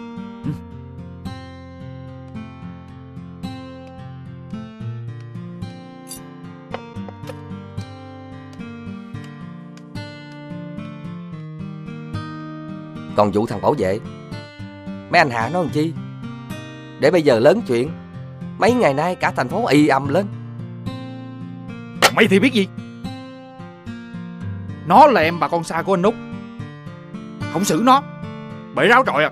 Còn vụ thằng bảo vệ, mấy anh hạ nó làm chi? Để bây giờ lớn chuyện. Mấy ngày nay cả thành phố ì ầm lên. Mày thì biết gì? Nó là em bà con xa của anh Út. Không xử nó, bể ráo trọi à.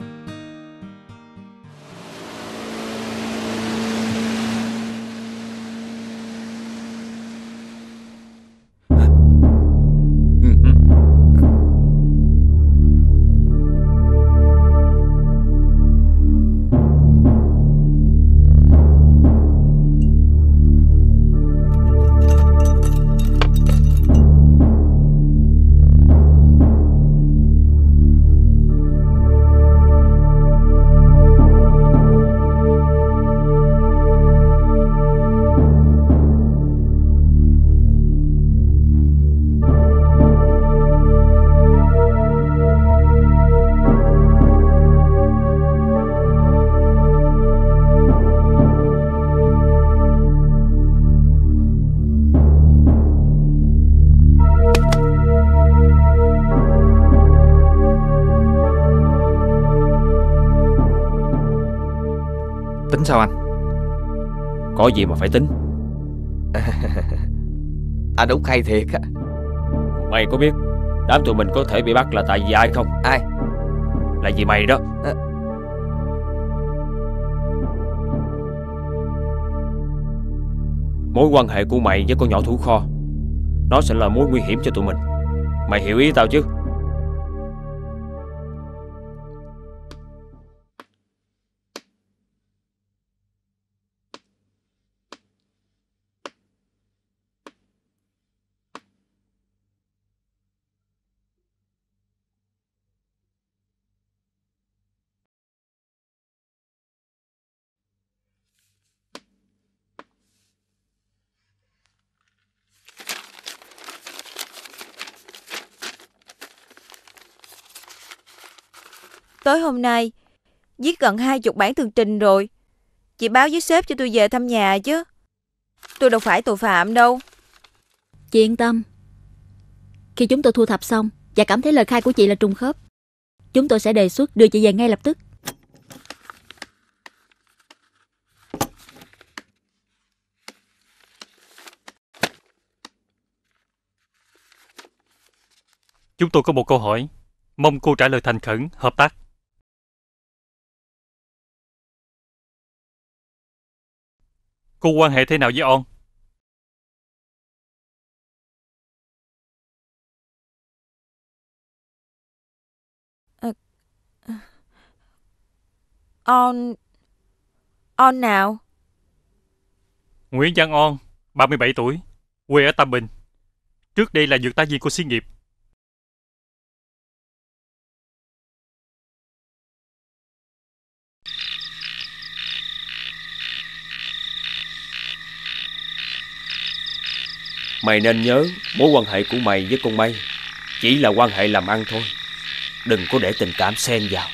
Tính sao anh? Có gì mà phải tính. Anh Út hay thiệt á. Mày có biết đám tụi mình có thể bị bắt là tại vì ai không? Ai? Là vì mày đó. Mối quan hệ của mày với con nhỏ thủ kho, nó sẽ là mối nguy hiểm cho tụi mình. Mày hiểu ý tao chứ? Tối hôm nay viết gần 20 bản tường trình rồi. Chị báo với sếp cho tôi về thăm nhà chứ. Tôi đâu phải tội phạm đâu. Chị yên tâm. Khi chúng tôi thu thập xong và cảm thấy lời khai của chị là trùng khớp, chúng tôi sẽ đề xuất đưa chị về ngay lập tức. Chúng tôi có một câu hỏi, mong cô trả lời thành khẩn, hợp tác. Cô quan hệ thế nào với On? On nào? Nguyễn Văn On, 37 tuổi, quê ở Tam Bình. Trước đây là dược tá viên của xí nghiệp. Mày nên nhớ mối quan hệ của mày với con May chỉ là quan hệ làm ăn thôi. Đừng có để tình cảm xen vào.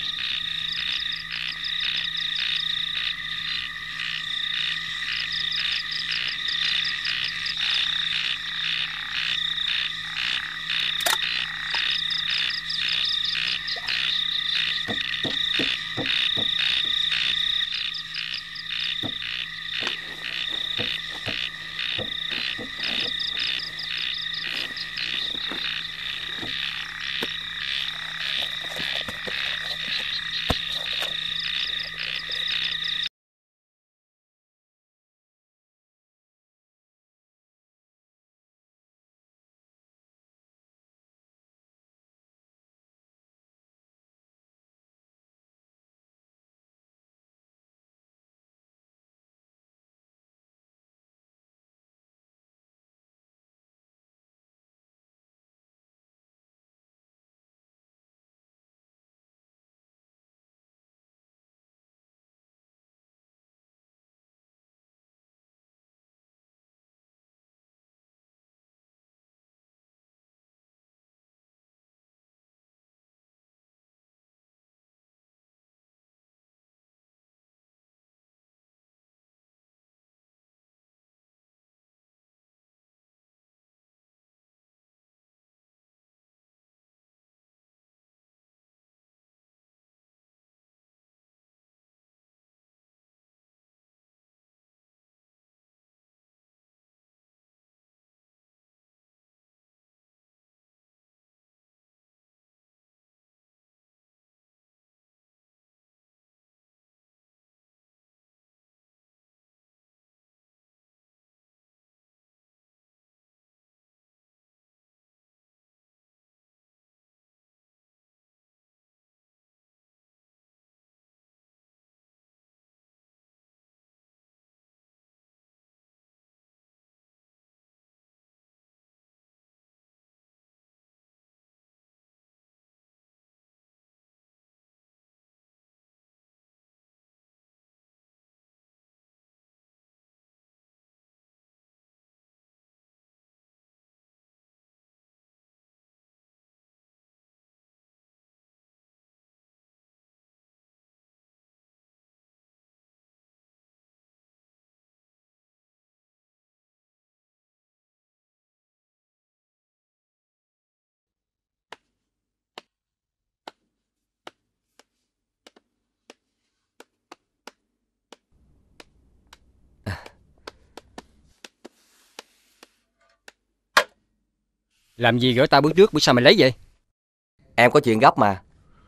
Làm gì gửi tao bước trước, bước sau mày lấy vậy? Em có chuyện gấp mà.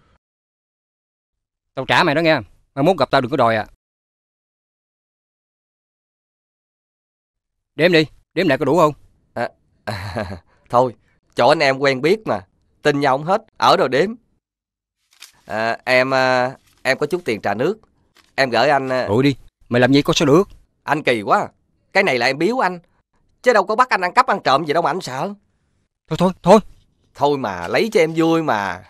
Tao trả mày đó nghe. Mai mốt gặp tao đừng có đòi à. Đếm đi, đếm lại có đủ không? Thôi, chỗ anh em quen biết mà. Tin nhau không hết, ở đâu đếm. Em có chút tiền trà nước. Em gửi anh... Ủa đi, mày làm gì có sao được. Anh kỳ quá. Cái này là em biếu anh. Chứ đâu có bắt anh ăn cắp ăn trộm gì đâu mà anh sợ. Thôi. Thôi mà, lấy cho em vui mà.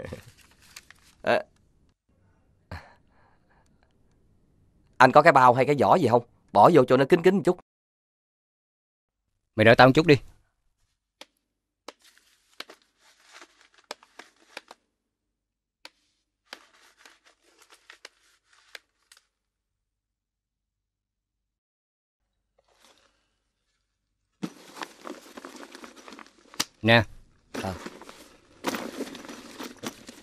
Anh có cái bao hay cái giỏ gì không? Bỏ vô cho nó kín kín một chút. Mày đợi tao một chút đi. Nè.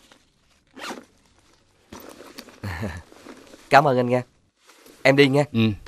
Cảm ơn anh nha. Em đi nha.